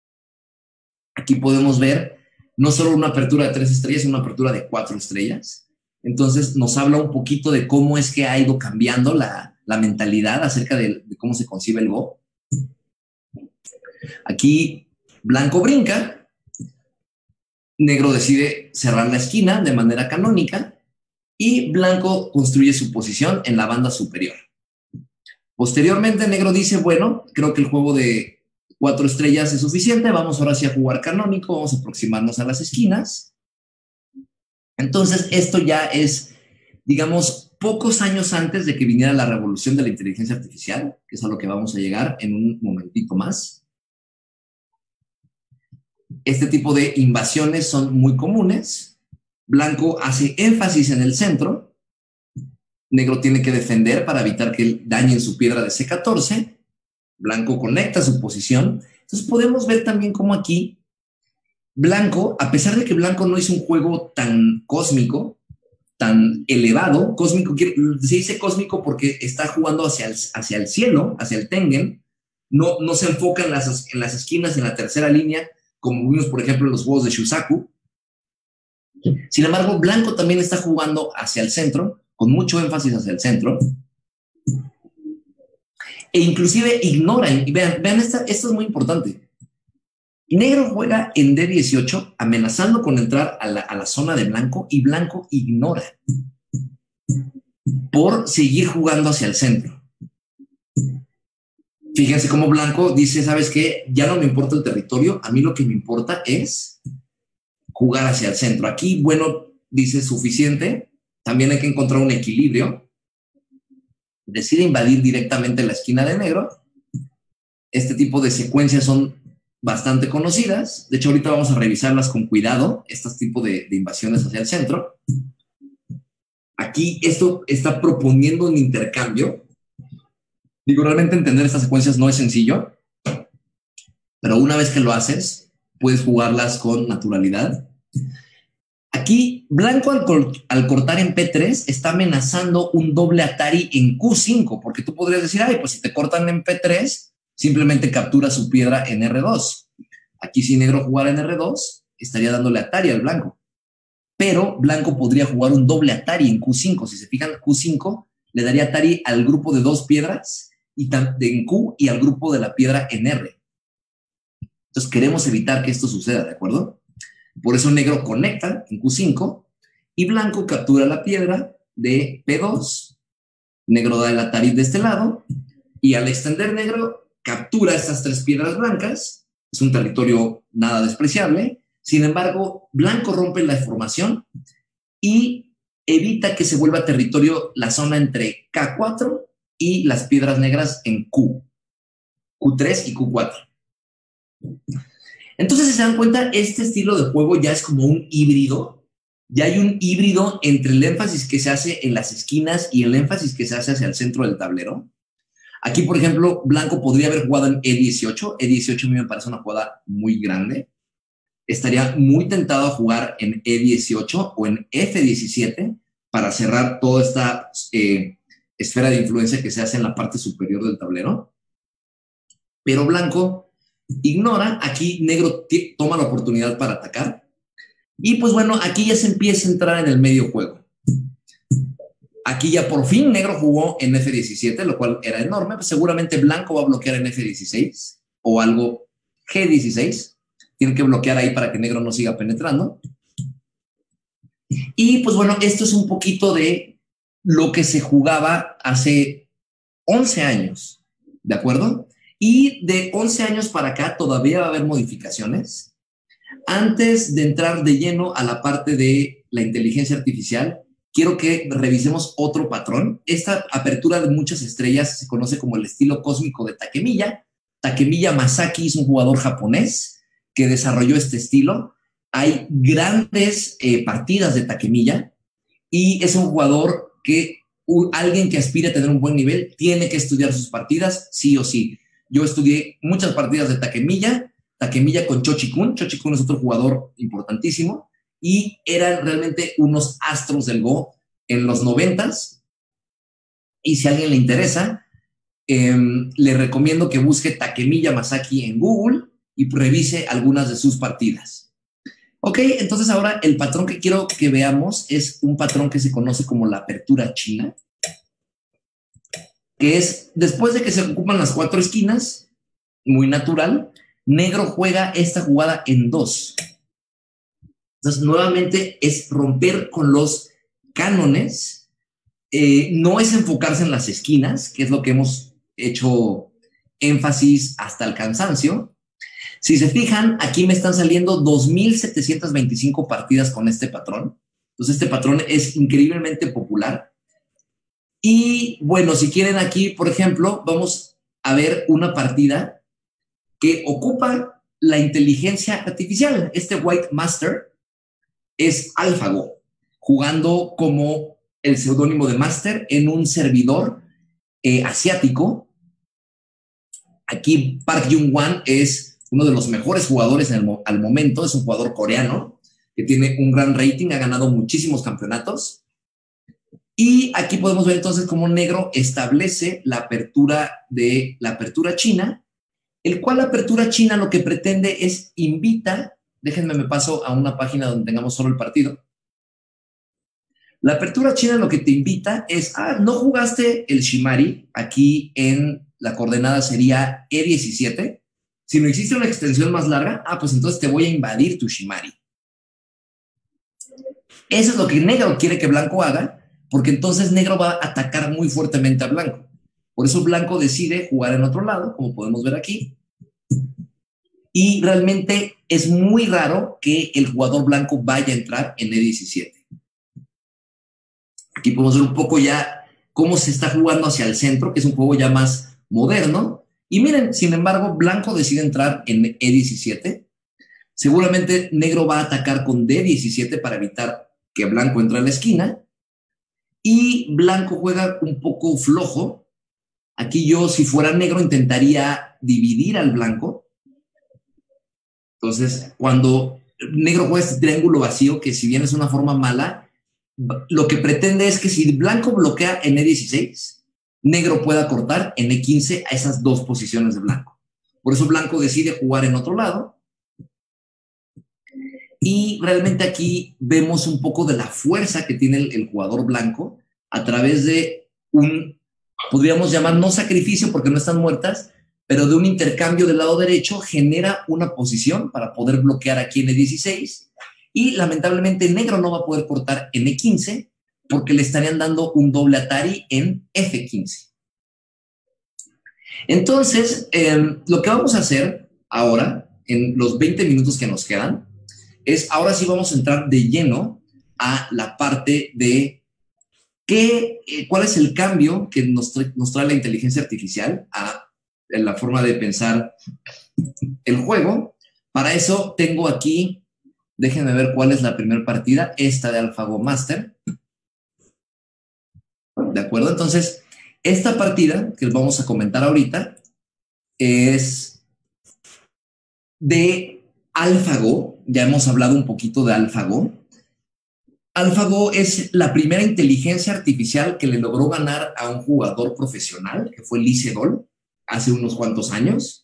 Aquí podemos ver no solo una apertura de tres estrellas, sino una apertura de cuatro estrellas. Entonces nos habla un poquito de cómo es que ha ido cambiando la, la mentalidad acerca de, de cómo se concibe el Go. Aquí blanco brinca, negro decide cerrar la esquina de manera canónica y blanco construye su posición en la banda superior. Posteriormente negro dice, bueno, creo que el juego de cuatro estrellas es suficiente, vamos ahora sí a jugar canónico, vamos a aproximarnos a las esquinas. Entonces, esto ya es, digamos, pocos años antes de que viniera la revolución de la inteligencia artificial, que es a lo que vamos a llegar en un momentito más. Este tipo de invasiones son muy comunes. Blanco hace énfasis en el centro. Negro tiene que defender para evitar que dañen su piedra de C catorce. Blanco conecta su posición. Entonces podemos ver también cómo aquí Blanco, a pesar de que Blanco no hizo un juego tan cósmico, tan elevado, cósmico, se dice cósmico porque está jugando hacia el, hacia el cielo, hacia el Tengen, no, no se enfoca en las, en las esquinas, en la tercera línea, como vimos, por ejemplo, en los juegos de Shusaku. Sin embargo, Blanco también está jugando hacia el centro, con mucho énfasis hacia el centro, e inclusive ignoran, y vean, vean esta, esto es muy importante. Negro juega en D dieciocho amenazando con entrar a la, a la zona de Blanco y Blanco ignora por seguir jugando hacia el centro. Fíjense cómo Blanco dice, ¿sabes qué? Ya no me importa el territorio, a mí lo que me importa es jugar hacia el centro. Aquí, bueno, dice suficiente, también hay que encontrar un equilibrio. Decide invadir directamente la esquina de negro. Este tipo de secuencias son bastante conocidas. De hecho, ahorita vamos a revisarlas con cuidado, estos tipos de, de invasiones hacia el centro. Aquí esto está proponiendo un intercambio. Digo, realmente entender estas secuencias no es sencillo, pero una vez que lo haces, puedes jugarlas con naturalidad. Aquí, Blanco al, cor al cortar en P tres está amenazando un doble Atari en Q cinco, porque tú podrías decir, ay, pues si te cortan en P tres, simplemente captura su piedra en R dos. Aquí si negro jugara en R dos, estaría dándole Atari al blanco. Pero blanco podría jugar un doble Atari en Q cinco. Si se fijan, Q cinco le daría Atari al grupo de dos piedras y en Q y al grupo de la piedra en R. Entonces queremos evitar que esto suceda, ¿de acuerdo? Por eso negro conecta en Q cinco y blanco captura la piedra de P dos, negro da el atarit de este lado, y al extender negro captura estas tres piedras blancas, es un territorio nada despreciable, sin embargo, blanco rompe la formación y evita que se vuelva territorio la zona entre K cuatro y las piedras negras en Q, Q tres y Q cuatro. Entonces, si se dan cuenta, este estilo de juego ya es como un híbrido. Ya hay un híbrido entre el énfasis que se hace en las esquinas y el énfasis que se hace hacia el centro del tablero. Aquí, por ejemplo, blanco podría haber jugado en E dieciocho. E dieciocho a mí me parece una jugada muy grande. Estaría muy tentado a jugar en E dieciocho o en F diecisiete para cerrar toda esta eh, esfera de influencia que se hace en la parte superior del tablero. Pero blanco ignora, aquí negro toma la oportunidad para atacar. Y pues bueno, aquí ya se empieza a entrar en el medio juego. Aquí ya por fin negro jugó en F diecisiete, lo cual era enorme. Pues seguramente blanco va a bloquear en F dieciséis o algo G dieciséis. Tiene que bloquear ahí para que negro no siga penetrando. Y pues bueno, esto es un poquito de lo que se jugaba hace once años, ¿de acuerdo? Y de once años para acá todavía va a haber modificaciones. Antes de entrar de lleno a la parte de la inteligencia artificial, quiero que revisemos otro patrón. Esta apertura de muchas estrellas se conoce como el estilo cósmico de Takemiya. Takemiya Masaki es un jugador japonés que desarrolló este estilo. Hay grandes eh, partidas de Takemiya y es un jugador que uh, alguien que aspire a tener un buen nivel tiene que estudiar sus partidas sí o sí. Yo estudié muchas partidas de Takemiya, Takemiya con Chochi-kun. Chochi-kun es otro jugador importantísimo y eran realmente unos astros del Go en los noventas. Y si a alguien le interesa, eh, le recomiendo que busque Takemiya Masaki en Google y revise algunas de sus partidas. Ok, entonces ahora el patrón que quiero que veamos es un patrón que se conoce como la apertura china, que es después de que se ocupan las cuatro esquinas, muy natural, negro juega esta jugada en dos. Entonces, nuevamente es romper con los cánones, eh, no es enfocarse en las esquinas, que es lo que hemos hecho énfasis hasta el cansancio. Si se fijan, aquí me están saliendo dos mil setecientas veinticinco partidas con este patrón. Entonces, este patrón es increíblemente popular. Y bueno, si quieren aquí, por ejemplo, vamos a ver una partida que ocupa la inteligencia artificial. Este White Master es AlphaGo, jugando como el seudónimo de Master en un servidor eh, asiático. Aquí Park Jung-hwan es uno de los mejores jugadores en el, al momento, es un jugador coreano que tiene un gran rating, ha ganado muchísimos campeonatos. Y aquí podemos ver entonces cómo negro establece la apertura de la apertura china, el cual la apertura china lo que pretende es invita, déjenme me paso a una página donde tengamos solo el partido. La apertura china lo que te invita es, ah, no jugaste el Shimari, aquí en la coordenada sería E diecisiete, si no existe una extensión más larga, ah, pues entonces te voy a invadir tu Shimari. Eso es lo que negro quiere que blanco haga, porque entonces negro va a atacar muy fuertemente a blanco. Por eso blanco decide jugar en otro lado, como podemos ver aquí. Y realmente es muy raro que el jugador blanco vaya a entrar en E diecisiete. Aquí podemos ver un poco ya cómo se está jugando hacia el centro, que es un juego ya más moderno. Y miren, sin embargo, blanco decide entrar en E diecisiete. Seguramente negro va a atacar con D diecisiete para evitar que blanco entre a la esquina. Y blanco juega un poco flojo. Aquí yo, si fuera negro, intentaría dividir al blanco. Entonces, cuando negro juega este triángulo vacío, que si bien es una forma mala, lo que pretende es que si blanco bloquea en E dieciséis, negro pueda cortar en E quince a esas dos posiciones de blanco. Por eso blanco decide jugar en otro lado. Y realmente aquí vemos un poco de la fuerza que tiene el, el jugador blanco a través de un, podríamos llamar no sacrificio porque no están muertas, pero de un intercambio del lado derecho genera una posición para poder bloquear aquí en E dieciséis Y lamentablemente negro no va a poder cortar en E quince porque le estarían dando un doble Atari en F quince. Entonces, eh, lo que vamos a hacer ahora, en los veinte minutos que nos quedan, es ahora sí vamos a entrar de lleno a la parte de qué, eh, cuál es el cambio que nos trae, nos trae la inteligencia artificial a, a la forma de pensar el juego. Para eso tengo aquí, déjenme ver cuál es la primera partida, esta de AlphaGo Master. ¿De acuerdo? Entonces, esta partida que vamos a comentar ahorita es de AlphaGo. Ya hemos hablado un poquito de AlphaGo. AlphaGo es la primera inteligencia artificial que le logró ganar a un jugador profesional, que fue Lee Sedol, hace unos cuantos años.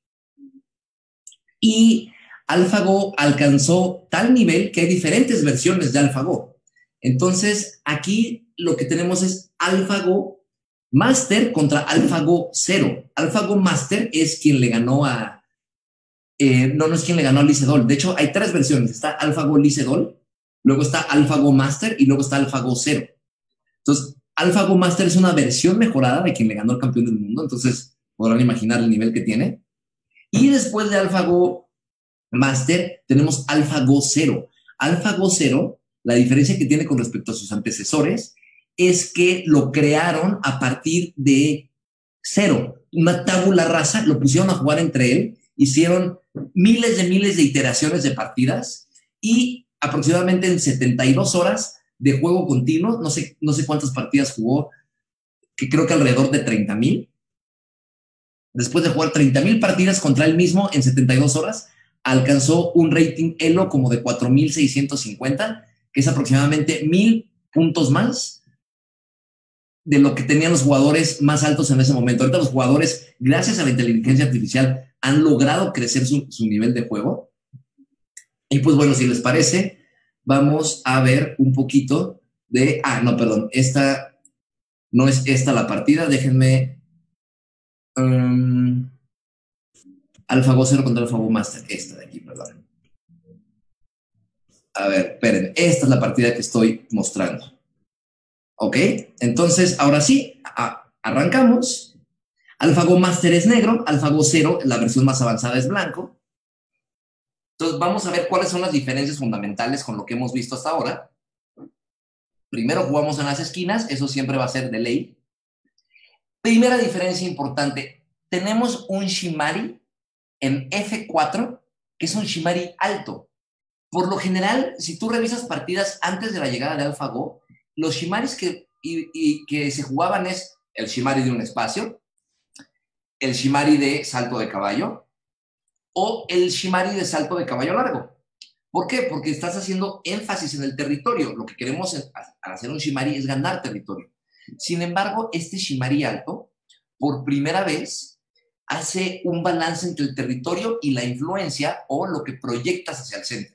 Y AlphaGo alcanzó tal nivel que hay diferentes versiones de AlphaGo. Entonces, aquí lo que tenemos es AlphaGo Master contra AlphaGo Zero. AlphaGo Master es quien le ganó a... Eh, no, no es quien le ganó a Lee Sedol. De hecho, hay tres versiones. Está AlphaGo Lee Sedol, luego está AlphaGo Master y luego está AlphaGo Zero. Entonces, AlphaGo Master es una versión mejorada de quien le ganó al campeón del mundo. Entonces, podrán imaginar el nivel que tiene. Y después de AlphaGo Master, tenemos AlphaGo Zero. AlphaGo Zero, la diferencia que tiene con respecto a sus antecesores es que lo crearon a partir de cero, una tabula rasa, lo pusieron a jugar entre él, hicieron miles de miles de iteraciones de partidas y aproximadamente en setenta y dos horas de juego continuo, no sé, no sé cuántas partidas jugó, que creo que alrededor de treinta mil. Después de jugar treinta mil partidas contra él mismo en setenta y dos horas, alcanzó un rating Elo como de cuatro mil seiscientos cincuenta, que es aproximadamente mil puntos más de lo que tenían los jugadores más altos en ese momento. Ahorita los jugadores, gracias a la inteligencia artificial, han logrado crecer su, su nivel de juego. Y pues bueno, si les parece, vamos a ver un poquito de... Ah, no, perdón, esta no es esta la partida, déjenme... Um, AlphaGo Zero contra AlphaGo Master, esta de aquí, perdón. A ver, esperen, esta es la partida que estoy mostrando. Ok, entonces ahora sí, a, arrancamos. AlphaGo Master es negro, AlphaGo Zero, la versión más avanzada, es blanco. Entonces vamos a ver cuáles son las diferencias fundamentales con lo que hemos visto hasta ahora. Primero jugamos en las esquinas, eso siempre va a ser de ley. Primera diferencia importante, tenemos un Shimari en F cuatro, que es un Shimari alto. Por lo general, si tú revisas partidas antes de la llegada de AlphaGo, los Shimaris que, y, y, que se jugaban es el Shimari de un espacio, el Shimari de salto de caballo o el Shimari de salto de caballo largo. ¿Por qué? Porque estás haciendo énfasis en el territorio. Lo que queremos al hacer un Shimari es ganar territorio. Sin embargo, este Shimari alto, por primera vez, hace un balance entre el territorio y la influencia o lo que proyectas hacia el centro.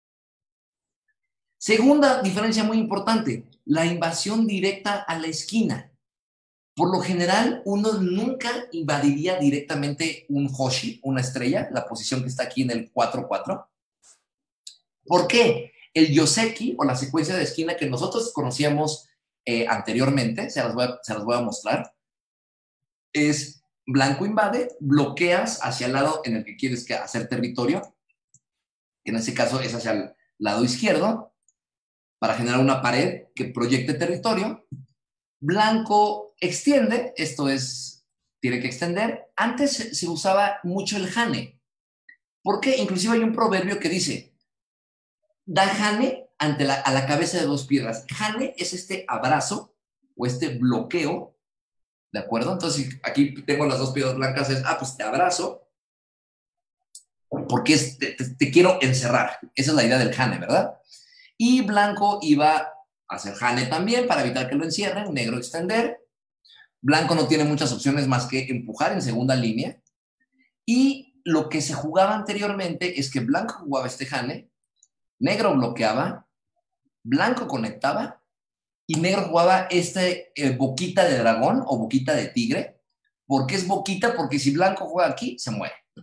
Segunda diferencia muy importante, la invasión directa a la esquina. Por lo general, uno nunca invadiría directamente un Hoshi, una estrella, la posición que está aquí en el cuatro cuatro. ¿Por qué? El Yoseki, o la secuencia de esquina que nosotros conocíamos eh, anteriormente, se las, voy a, se las voy a mostrar, es blanco invade, bloqueas hacia el lado en el que quieres hacer territorio, en este caso es hacia el lado izquierdo, para generar una pared que proyecte territorio. Blanco extiende, esto es, tiene que extender. Antes se usaba mucho el Hane. ¿Por qué? Inclusive hay un proverbio que dice, da Hane ante la, a la cabeza de dos piedras. Hane es este abrazo o este bloqueo, ¿de acuerdo? Entonces aquí tengo las dos piedras blancas, es, ah, pues te abrazo, porque es, te, te, te quiero encerrar. Esa es la idea del Hane, ¿verdad? Y blanco iba a hacer Hane también para evitar que lo encierren, negro extender. Blanco no tiene muchas opciones más que empujar en segunda línea. Y lo que se jugaba anteriormente es que blanco jugaba este Hane, negro bloqueaba, blanco conectaba y negro jugaba este eh, boquita de dragón o boquita de tigre. ¿Por qué es boquita? Porque si blanco juega aquí, se muere.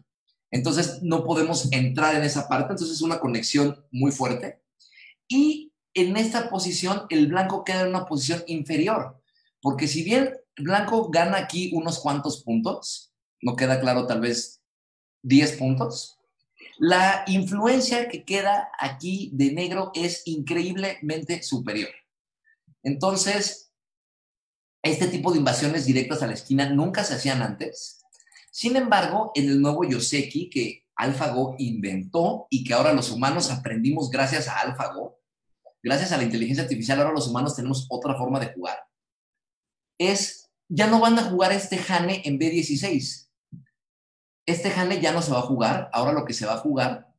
Entonces no podemos entrar en esa parte, entonces es una conexión muy fuerte. Y en esta posición el blanco queda en una posición inferior, porque si bien blanco gana aquí unos cuantos puntos, no queda claro, tal vez diez puntos, la influencia que queda aquí de negro es increíblemente superior. Entonces, este tipo de invasiones directas a la esquina nunca se hacían antes. Sin embargo, en el nuevo Yoseki que AlphaGo inventó y que ahora los humanos aprendimos gracias a AlphaGo, gracias a la inteligencia artificial, ahora los humanos tenemos otra forma de jugar, es, ya no van a jugar este Hane en B dieciséis. Este Hane ya no se va a jugar, ahora lo que se va a jugar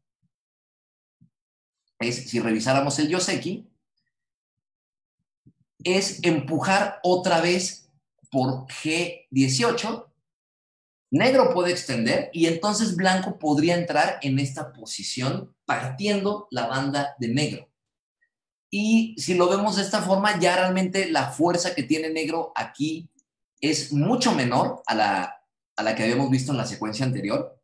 es, si revisáramos el Yoseki, es empujar otra vez por G dieciocho, negro puede extender y entonces blanco podría entrar en esta posición partiendo la banda de negro. Y si lo vemos de esta forma, ya realmente la fuerza que tiene negro aquí es mucho menor a la, a la que habíamos visto en la secuencia anterior.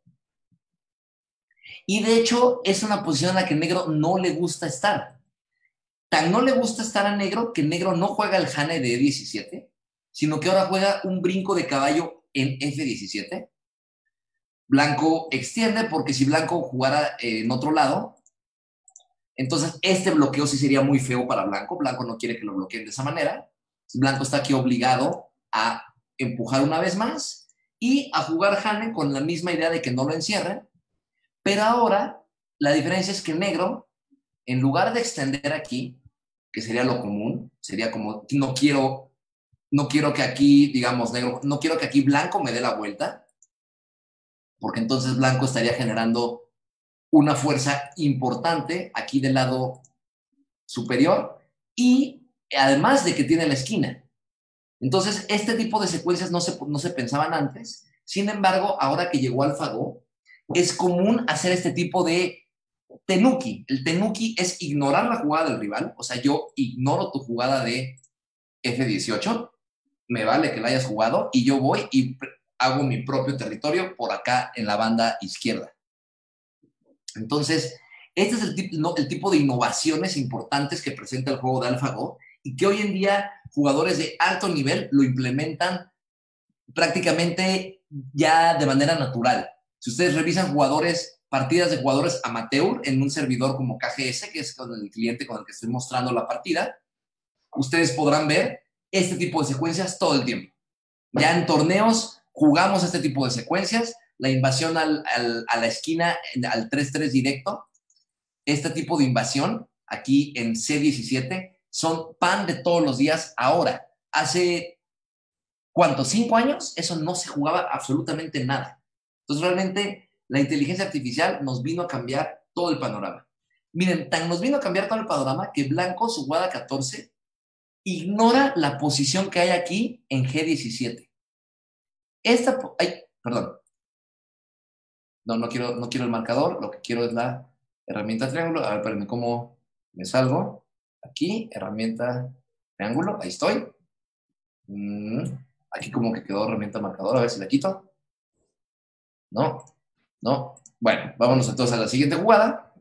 Y de hecho es una posición en la que negro no le gusta estar. Tan no le gusta estar a negro que negro no juega el Hane de E diecisiete, sino que ahora juega un brinco de caballo en F diecisiete. Blanco extiende porque si blanco jugara en otro lado, entonces este bloqueo sí sería muy feo para blanco. Blanco no quiere que lo bloqueen de esa manera. Blanco está aquí obligado a empujar una vez más y a jugar Hane con la misma idea de que no lo encierren. Pero ahora la diferencia es que negro, en lugar de extender aquí, que sería lo común, sería como, no quiero, no quiero que aquí, digamos, negro, no quiero que aquí blanco me dé la vuelta, porque entonces blanco estaría generando una fuerza importante aquí del lado superior y además de que tiene la esquina. Entonces, este tipo de secuencias no se, no se pensaban antes. Sin embargo, ahora que llegó AlphaGo, es común hacer este tipo de tenuki. El tenuki es ignorar la jugada del rival, o sea, yo ignoro tu jugada de F dieciocho, me vale que la hayas jugado, y yo voy y hago mi propio territorio por acá en la banda izquierda. Entonces, este es el, tip, no, el tipo de innovaciones importantes que presenta el juego de AlphaGo y que hoy en día jugadores de alto nivel lo implementan prácticamente ya de manera natural. Si ustedes revisan jugadores, partidas de jugadores amateur en un servidor como K G S, que es con el cliente con el que estoy mostrando la partida, ustedes podrán ver este tipo de secuencias todo el tiempo. Ya en torneos jugamos este tipo de secuencias, la invasión al, al, a la esquina, al tres tres directo, este tipo de invasión aquí en C diecisiete son pan de todos los días ahora. Hace, ¿cuántos? ¿Cinco años? Eso no se jugaba absolutamente nada. Entonces realmente la inteligencia artificial nos vino a cambiar todo el panorama. Miren, tan nos vino a cambiar todo el panorama que Blanco, su jugada catorce, ignora la posición que hay aquí en G diecisiete. Esta, ay, perdón. No, no quiero, no quiero el marcador, lo que quiero es la herramienta triángulo. A ver, espérenme cómo me salgo. Aquí, herramienta triángulo, ahí estoy. Mm, aquí como que quedó herramienta marcador, a ver si la quito. No, no. Bueno, vámonos entonces a la siguiente jugada.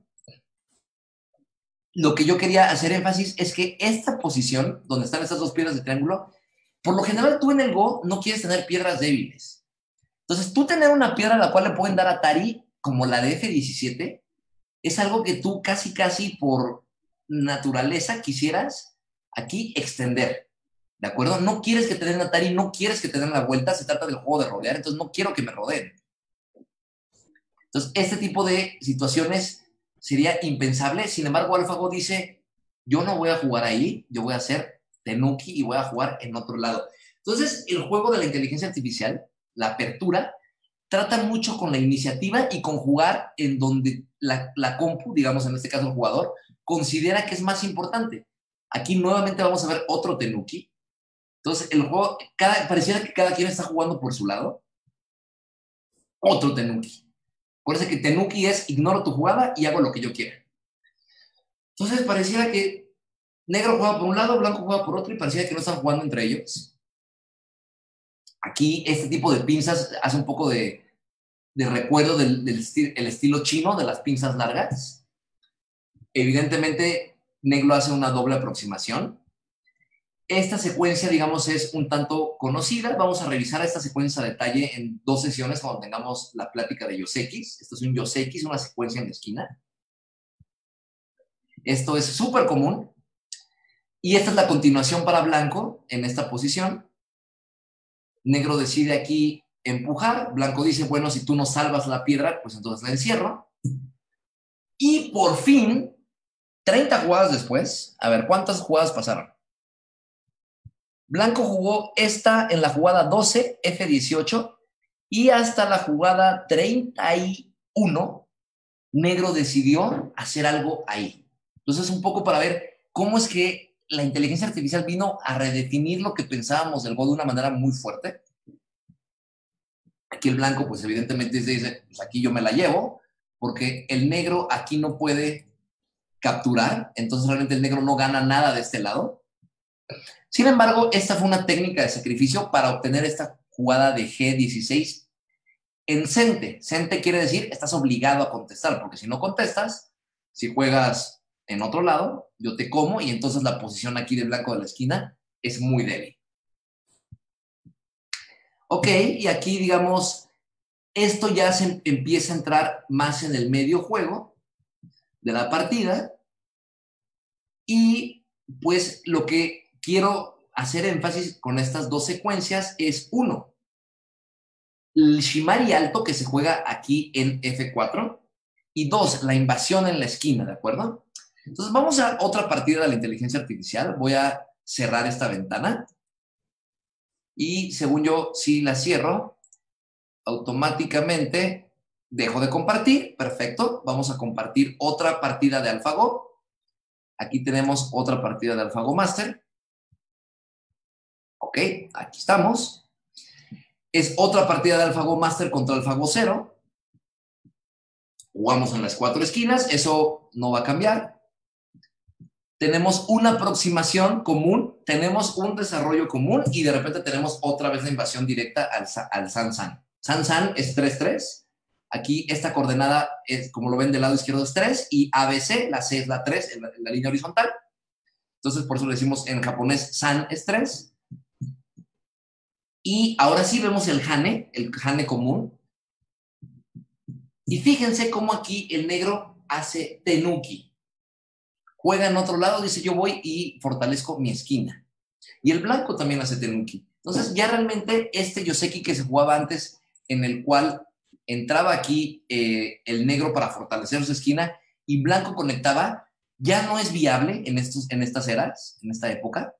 Lo que yo quería hacer énfasis es que esta posición, donde están estas dos piedras de triángulo, por lo general tú en el Go no quieres tener piedras débiles. Entonces, tú tener una piedra a la cual le pueden dar Atari, como la de F diecisiete, es algo que tú casi, casi por naturaleza quisieras aquí extender, ¿de acuerdo? No quieres que te den Atari, no quieres que te den la vuelta, se trata del juego de rodear, entonces no quiero que me rodeen. Entonces, este tipo de situaciones sería impensable. Sin embargo, AlphaGo dice, yo no voy a jugar ahí, yo voy a hacer tenuki y voy a jugar en otro lado. Entonces, el juego de la inteligencia artificial, la apertura, trata mucho con la iniciativa y con jugar en donde la, la compu, digamos en este caso el jugador, considera que es más importante. Aquí nuevamente vamos a ver otro tenuki. Entonces, el juego, cada, pareciera que cada quien está jugando por su lado. Otro tenuki. Acuérdense que tenuki es ignoro tu jugada y hago lo que yo quiera. Entonces, pareciera que negro juega por un lado, blanco juega por otro y pareciera que no están jugando entre ellos. Aquí este tipo de pinzas hace un poco de, de recuerdo del, del esti el estilo chino de las pinzas largas. Evidentemente, negro hace una doble aproximación. Esta secuencia, digamos, es un tanto conocida. Vamos a revisar esta secuencia a detalle en dos sesiones cuando tengamos la plática de Yosekis. Esto es un Yosekis, una secuencia en la esquina. Esto es súper común. Y esta es la continuación para blanco en esta posición. Negro decide aquí empujar. Blanco dice, bueno, si tú no salvas la piedra, pues entonces la encierro. Y por fin, treinta jugadas después, a ver, ¿cuántas jugadas pasaron? Blanco jugó esta en la jugada doce, F dieciocho, y hasta la jugada treinta y uno, negro decidió hacer algo ahí. Entonces, un poco para ver cómo es que la inteligencia artificial vino a redefinir lo que pensábamos del Go de una manera muy fuerte. Aquí el blanco, pues evidentemente dice, pues aquí yo me la llevo, porque el negro aquí no puede capturar, entonces realmente el negro no gana nada de este lado. Sin embargo, esta fue una técnica de sacrificio para obtener esta jugada de G dieciséis en Sente. Sente quiere decir, estás obligado a contestar, porque si no contestas, si juegas en otro lado, yo te como, y entonces la posición aquí de blanco de la esquina es muy débil. Ok, y aquí, digamos, esto ya se empieza a entrar más en el medio juego de la partida, y pues lo que quiero hacer énfasis con estas dos secuencias es, uno, el Shimari alto que se juega aquí en F cuatro, y dos, la invasión en la esquina, ¿de acuerdo? Entonces vamos a otra partida de la inteligencia artificial. Voy a cerrar esta ventana y según yo, si la cierro, automáticamente dejo de compartir. Perfecto, vamos a compartir otra partida de AlphaGo. Aquí tenemos otra partida de AlphaGo Master. Ok, aquí estamos. Es otra partida de AlphaGo Master contra AlphaGo Zero. Jugamos en las cuatro esquinas, eso no va a cambiar. Tenemos una aproximación común, tenemos un desarrollo común y de repente tenemos otra vez la invasión directa al, al San San. San San es tres tres. Aquí esta coordenada, es, como lo ven del lado izquierdo, es tres, y A B C, la C es la tres en la, en la línea horizontal. Entonces, por eso le decimos en japonés San es tres. Y ahora sí vemos el Hane, el Hane común. Y fíjense cómo aquí el negro hace Tenuki. Juega en otro lado, dice yo voy y fortalezco mi esquina. Y el blanco también hace Tenuki. Entonces ya realmente este Yoseki que se jugaba antes, en el cual entraba aquí eh, el negro para fortalecer su esquina y blanco conectaba, ya no es viable en, estos, en estas eras, en esta época.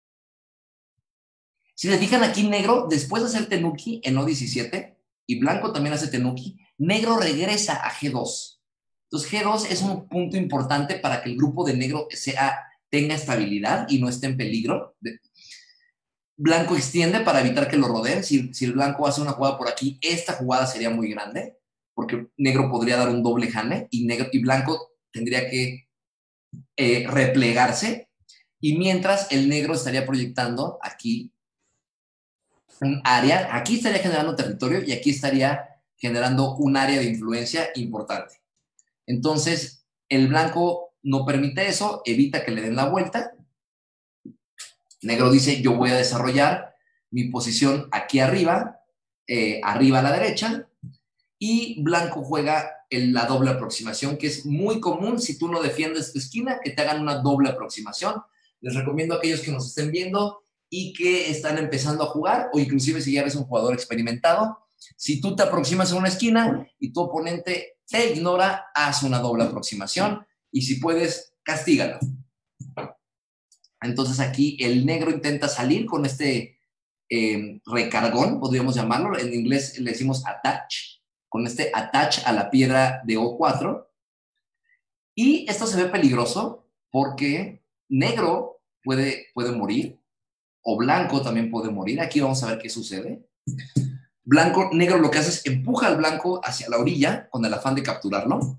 Si se fijan aquí, negro, después de hacer Tenuki en O diecisiete, y blanco también hace Tenuki, negro regresa a G dos. Entonces G dos es un punto importante para que el grupo de negro sea, tenga estabilidad y no esté en peligro. Blanco extiende para evitar que lo rodeen. Si, si el blanco hace una jugada por aquí, esta jugada sería muy grande, porque negro podría dar un doble Hane y, negro, y blanco tendría que eh, replegarse, y mientras el negro estaría proyectando aquí un área, aquí estaría generando territorio y aquí estaría generando un área de influencia importante. Entonces, el blanco no permite eso, evita que le den la vuelta. Negro dice, yo voy a desarrollar mi posición aquí arriba, eh, arriba a la derecha, y blanco juega en la doble aproximación, que es muy común si tú no defiendes tu esquina, que te hagan una doble aproximación. Les recomiendo a aquellos que nos estén viendo y que están empezando a jugar, o inclusive si ya eres un jugador experimentado, si tú te aproximas a una esquina y tu oponente te ignora, haz una doble aproximación, y si puedes, castígalo. Entonces aquí el negro intenta salir con este eh, recargón, podríamos llamarlo, en inglés le decimos attach, con este attach a la piedra de O cuatro, y esto se ve peligroso porque negro puede, puede morir, o blanco también puede morir. Aquí vamos a ver qué sucede. Blanco, negro lo que hace es empuja al blanco hacia la orilla con el afán de capturarlo.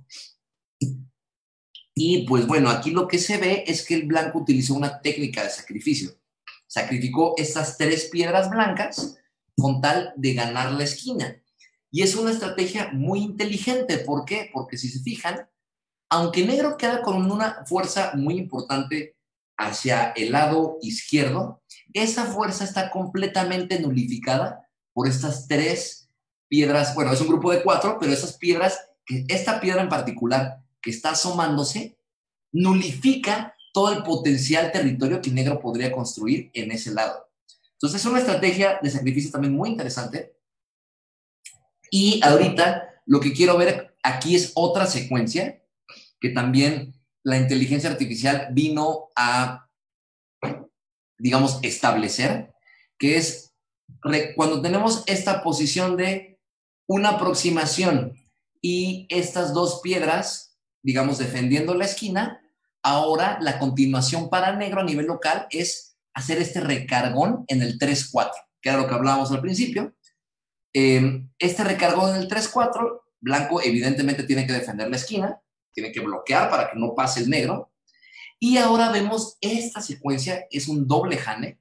Y pues bueno, aquí lo que se ve es que el blanco utilizó una técnica de sacrificio. Sacrificó estas tres piedras blancas con tal de ganar la esquina. Y es una estrategia muy inteligente. ¿Por qué? Porque si se fijan, aunque negro queda con una fuerza muy importante hacia el lado izquierdo, esa fuerza está completamente nulificada por estas tres piedras. Bueno, es un grupo de cuatro, pero esas piedras, que esta piedra en particular que está asomándose, nulifica todo el potencial territorio que negro podría construir en ese lado. Entonces es una estrategia de sacrificio también muy interesante. Y ahorita lo que quiero ver aquí es otra secuencia que también la inteligencia artificial vino a, digamos, establecer, que es cuando tenemos esta posición de una aproximación y estas dos piedras, digamos, defendiendo la esquina, ahora la continuación para negro a nivel local es hacer este recargón en el tres cuatro, que era lo que hablábamos al principio. Eh, este recargón en el tres cuatro, blanco evidentemente tiene que defender la esquina, tiene que bloquear para que no pase el negro. Y ahora vemos esta secuencia, es un doble jane.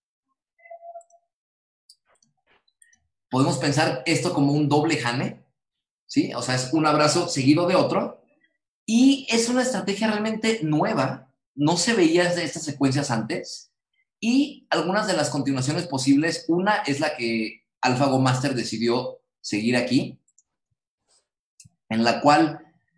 Podemos pensar esto como un doble jane, ¿sí? O sea, es un abrazo seguido de otro. Y es una estrategia realmente nueva. No se veía de estas secuencias antes. Y algunas de las continuaciones posibles, una es la que AlphaGo Master decidió seguir aquí, en la cual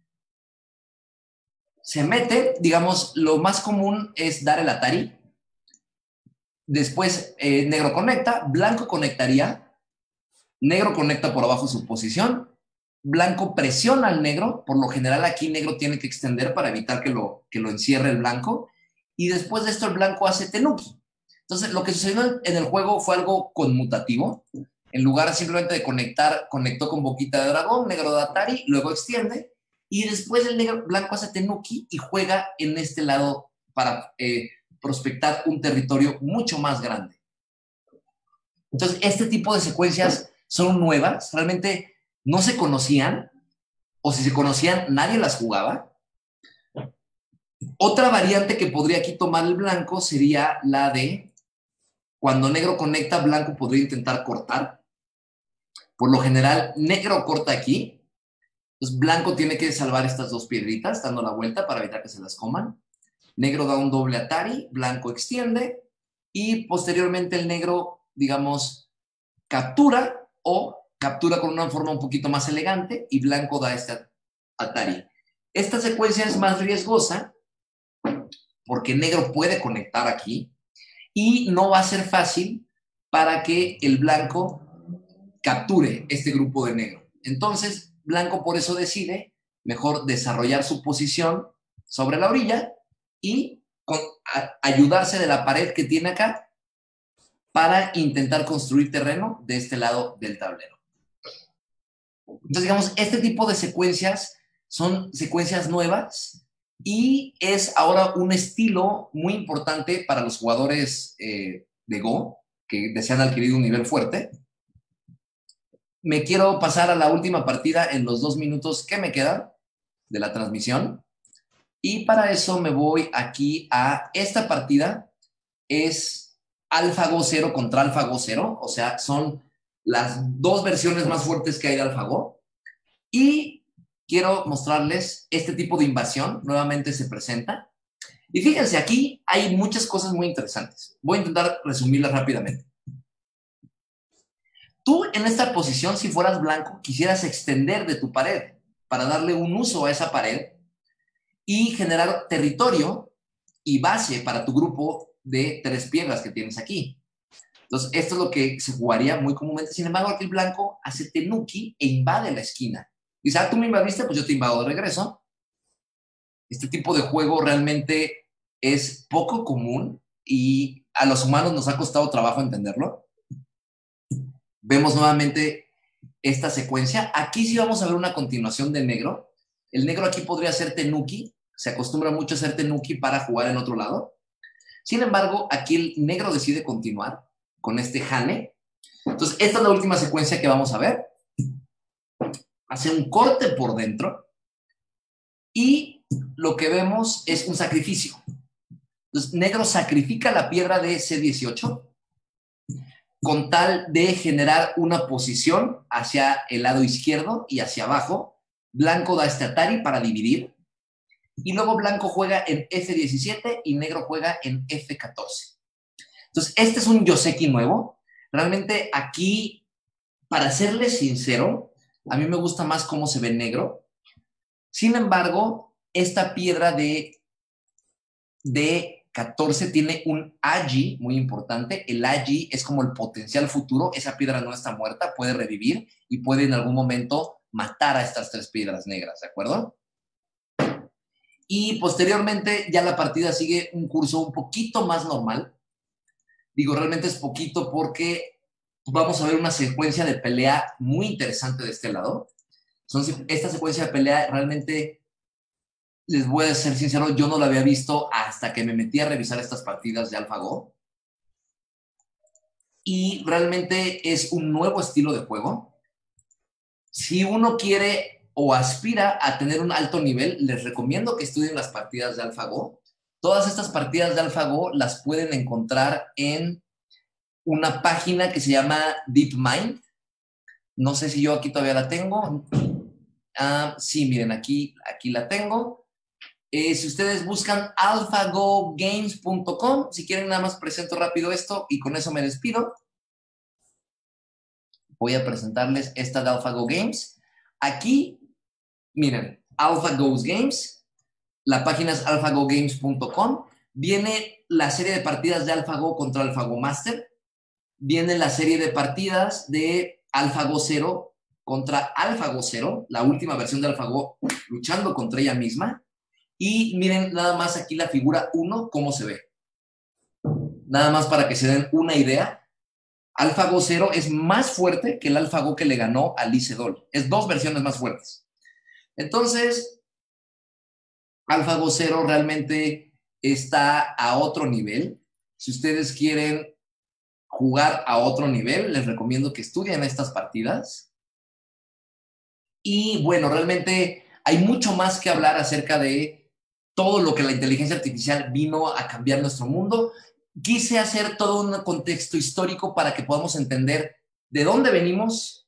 se mete, digamos, lo más común es dar el Atari. Después eh, negro conecta, blanco conectaría, negro conecta por abajo su posición, blanco presiona al negro, por lo general aquí negro tiene que extender para evitar que lo, que lo encierre el blanco, y después de esto el blanco hace tenuki. Entonces lo que sucedió en el juego fue algo conmutativo. En lugar simplemente de conectar, conectó con boquita de dragón, negro de Atari, luego extiende, y después el negro blanco hace tenuki y juega en este lado para eh, prospectar un territorio mucho más grande. Entonces, este tipo de secuencias son nuevas, realmente no se conocían, o si se conocían, nadie las jugaba. Otra variante que podría aquí tomar el blanco sería la de cuando negro conecta, blanco podría intentar cortar. Por lo general, negro corta aquí. Entonces, blanco tiene que salvar estas dos piedritas, dando la vuelta para evitar que se las coman. Negro da un doble Atari, blanco extiende, y posteriormente el negro, digamos, captura o captura con una forma un poquito más elegante, y blanco da este Atari. Esta secuencia es más riesgosa porque negro puede conectar aquí y no va a ser fácil para que el blanco capture este grupo de negro. Entonces, blanco por eso decide mejor desarrollar su posición sobre la orilla y con, a, ayudarse de la pared que tiene acá para intentar construir terreno de este lado del tablero. Entonces, digamos, este tipo de secuencias son secuencias nuevas y es ahora un estilo muy importante para los jugadores eh, de Go que desean adquirir un nivel fuerte. Me quiero pasar a la última partida en los dos minutos que me quedan de la transmisión. Y para eso me voy aquí a esta partida. Es AlphaGo cero contra AlphaGo cero. O sea, son las dos versiones más fuertes que hay de AlphaGo. Y quiero mostrarles este tipo de invasión. Nuevamente se presenta. Y fíjense, aquí hay muchas cosas muy interesantes. Voy a intentar resumirlas rápidamente. Tú en esta posición, si fueras blanco, quisieras extender de tu pared para darle un uso a esa pared y generar territorio y base para tu grupo de tres piedras que tienes aquí. Entonces, esto es lo que se jugaría muy comúnmente. Sin embargo, aquí el blanco hace tenuki e invade la esquina. Dice, ah, tú me invadiste, pues yo te invado de regreso. Este tipo de juego realmente es poco común y a los humanos nos ha costado trabajo entenderlo. Vemos nuevamente esta secuencia. Aquí sí vamos a ver una continuación de negro. El negro aquí podría ser tenuki. Se acostumbra mucho a hacer tenuki para jugar en otro lado. Sin embargo, aquí el negro decide continuar con este jane. Entonces, esta es la última secuencia que vamos a ver. Hace un corte por dentro. Y lo que vemos es un sacrificio. Entonces, negro sacrifica la piedra de C dieciocho. con tal de generar una posición hacia el lado izquierdo y hacia abajo. Blanco da este Atari para dividir. Y luego blanco juega en F diecisiete y negro juega en F catorce. Entonces, este es un Yoseki nuevo. Realmente aquí, para serle sincero, a mí me gusta más cómo se ve negro. Sin embargo, esta piedra de, de catorce tiene un Agi muy importante. El Agi es como el potencial futuro. Esa piedra no está muerta, puede revivir y puede en algún momento matar a estas tres piedras negras, ¿de acuerdo? Y posteriormente ya la partida sigue un curso un poquito más normal. Digo, realmente es poquito porque vamos a ver una secuencia de pelea muy interesante de este lado. Son, esta secuencia de pelea realmente, les voy a ser sincero, yo no la había visto hasta que me metí a revisar estas partidas de AlphaGo. Y realmente es un nuevo estilo de juego. Si uno quiere o aspira a tener un alto nivel, les recomiendo que estudien las partidas de AlphaGo. Todas estas partidas de AlphaGo las pueden encontrar en una página que se llama DeepMind. No sé si yo aquí todavía la tengo. Ah, sí, miren, aquí, aquí la tengo. Eh, si ustedes buscan alphago games punto com, si quieren nada más presento rápido esto y con eso me despido. Voy a presentarles esta de AlphaGo Games. Aquí, miren, AlphaGo Games, la página es alphago games punto com. Viene la serie de partidas de AlphaGo contra AlphaGo Master. Viene la serie de partidas de AlphaGo Zero contra AlphaGo Zero, la última versión de AlphaGo luchando contra ella misma. Y miren nada más aquí la figura uno, cómo se ve. Nada más para que se den una idea. AlphaGo Zero es más fuerte que el AlphaGo que le ganó a Lee Sedol. Es dos versiones más fuertes. Entonces, AlphaGo Zero realmente está a otro nivel. Si ustedes quieren jugar a otro nivel, les recomiendo que estudien estas partidas. Y bueno, realmente hay mucho más que hablar acerca de todo lo que la inteligencia artificial vino a cambiar nuestro mundo. Quise hacer todo un contexto histórico para que podamos entender de dónde venimos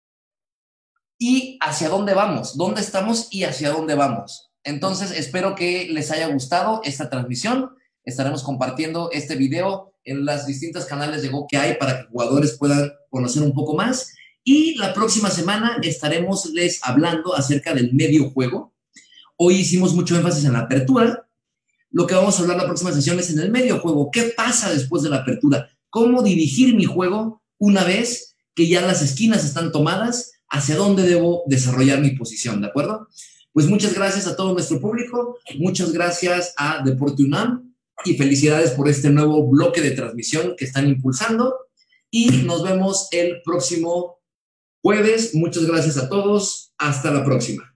y hacia dónde vamos, dónde estamos y hacia dónde vamos. Entonces, espero que les haya gustado esta transmisión. Estaremos compartiendo este video en las distintas canales de Go que hay para que jugadores puedan conocer un poco más. Y la próxima semana estaremos les hablando acerca del medio juego. Hoy hicimos mucho énfasis en la apertura. Lo que vamos a hablar la próxima sesión es en el medio juego. ¿Qué pasa después de la apertura? ¿Cómo dirigir mi juego una vez que ya las esquinas están tomadas? ¿Hacia dónde debo desarrollar mi posición? ¿De acuerdo? Pues muchas gracias a todo nuestro público. Muchas gracias a Deporte UNAM. Y felicidades por este nuevo bloque de transmisión que están impulsando. Y nos vemos el próximo jueves. Muchas gracias a todos. Hasta la próxima.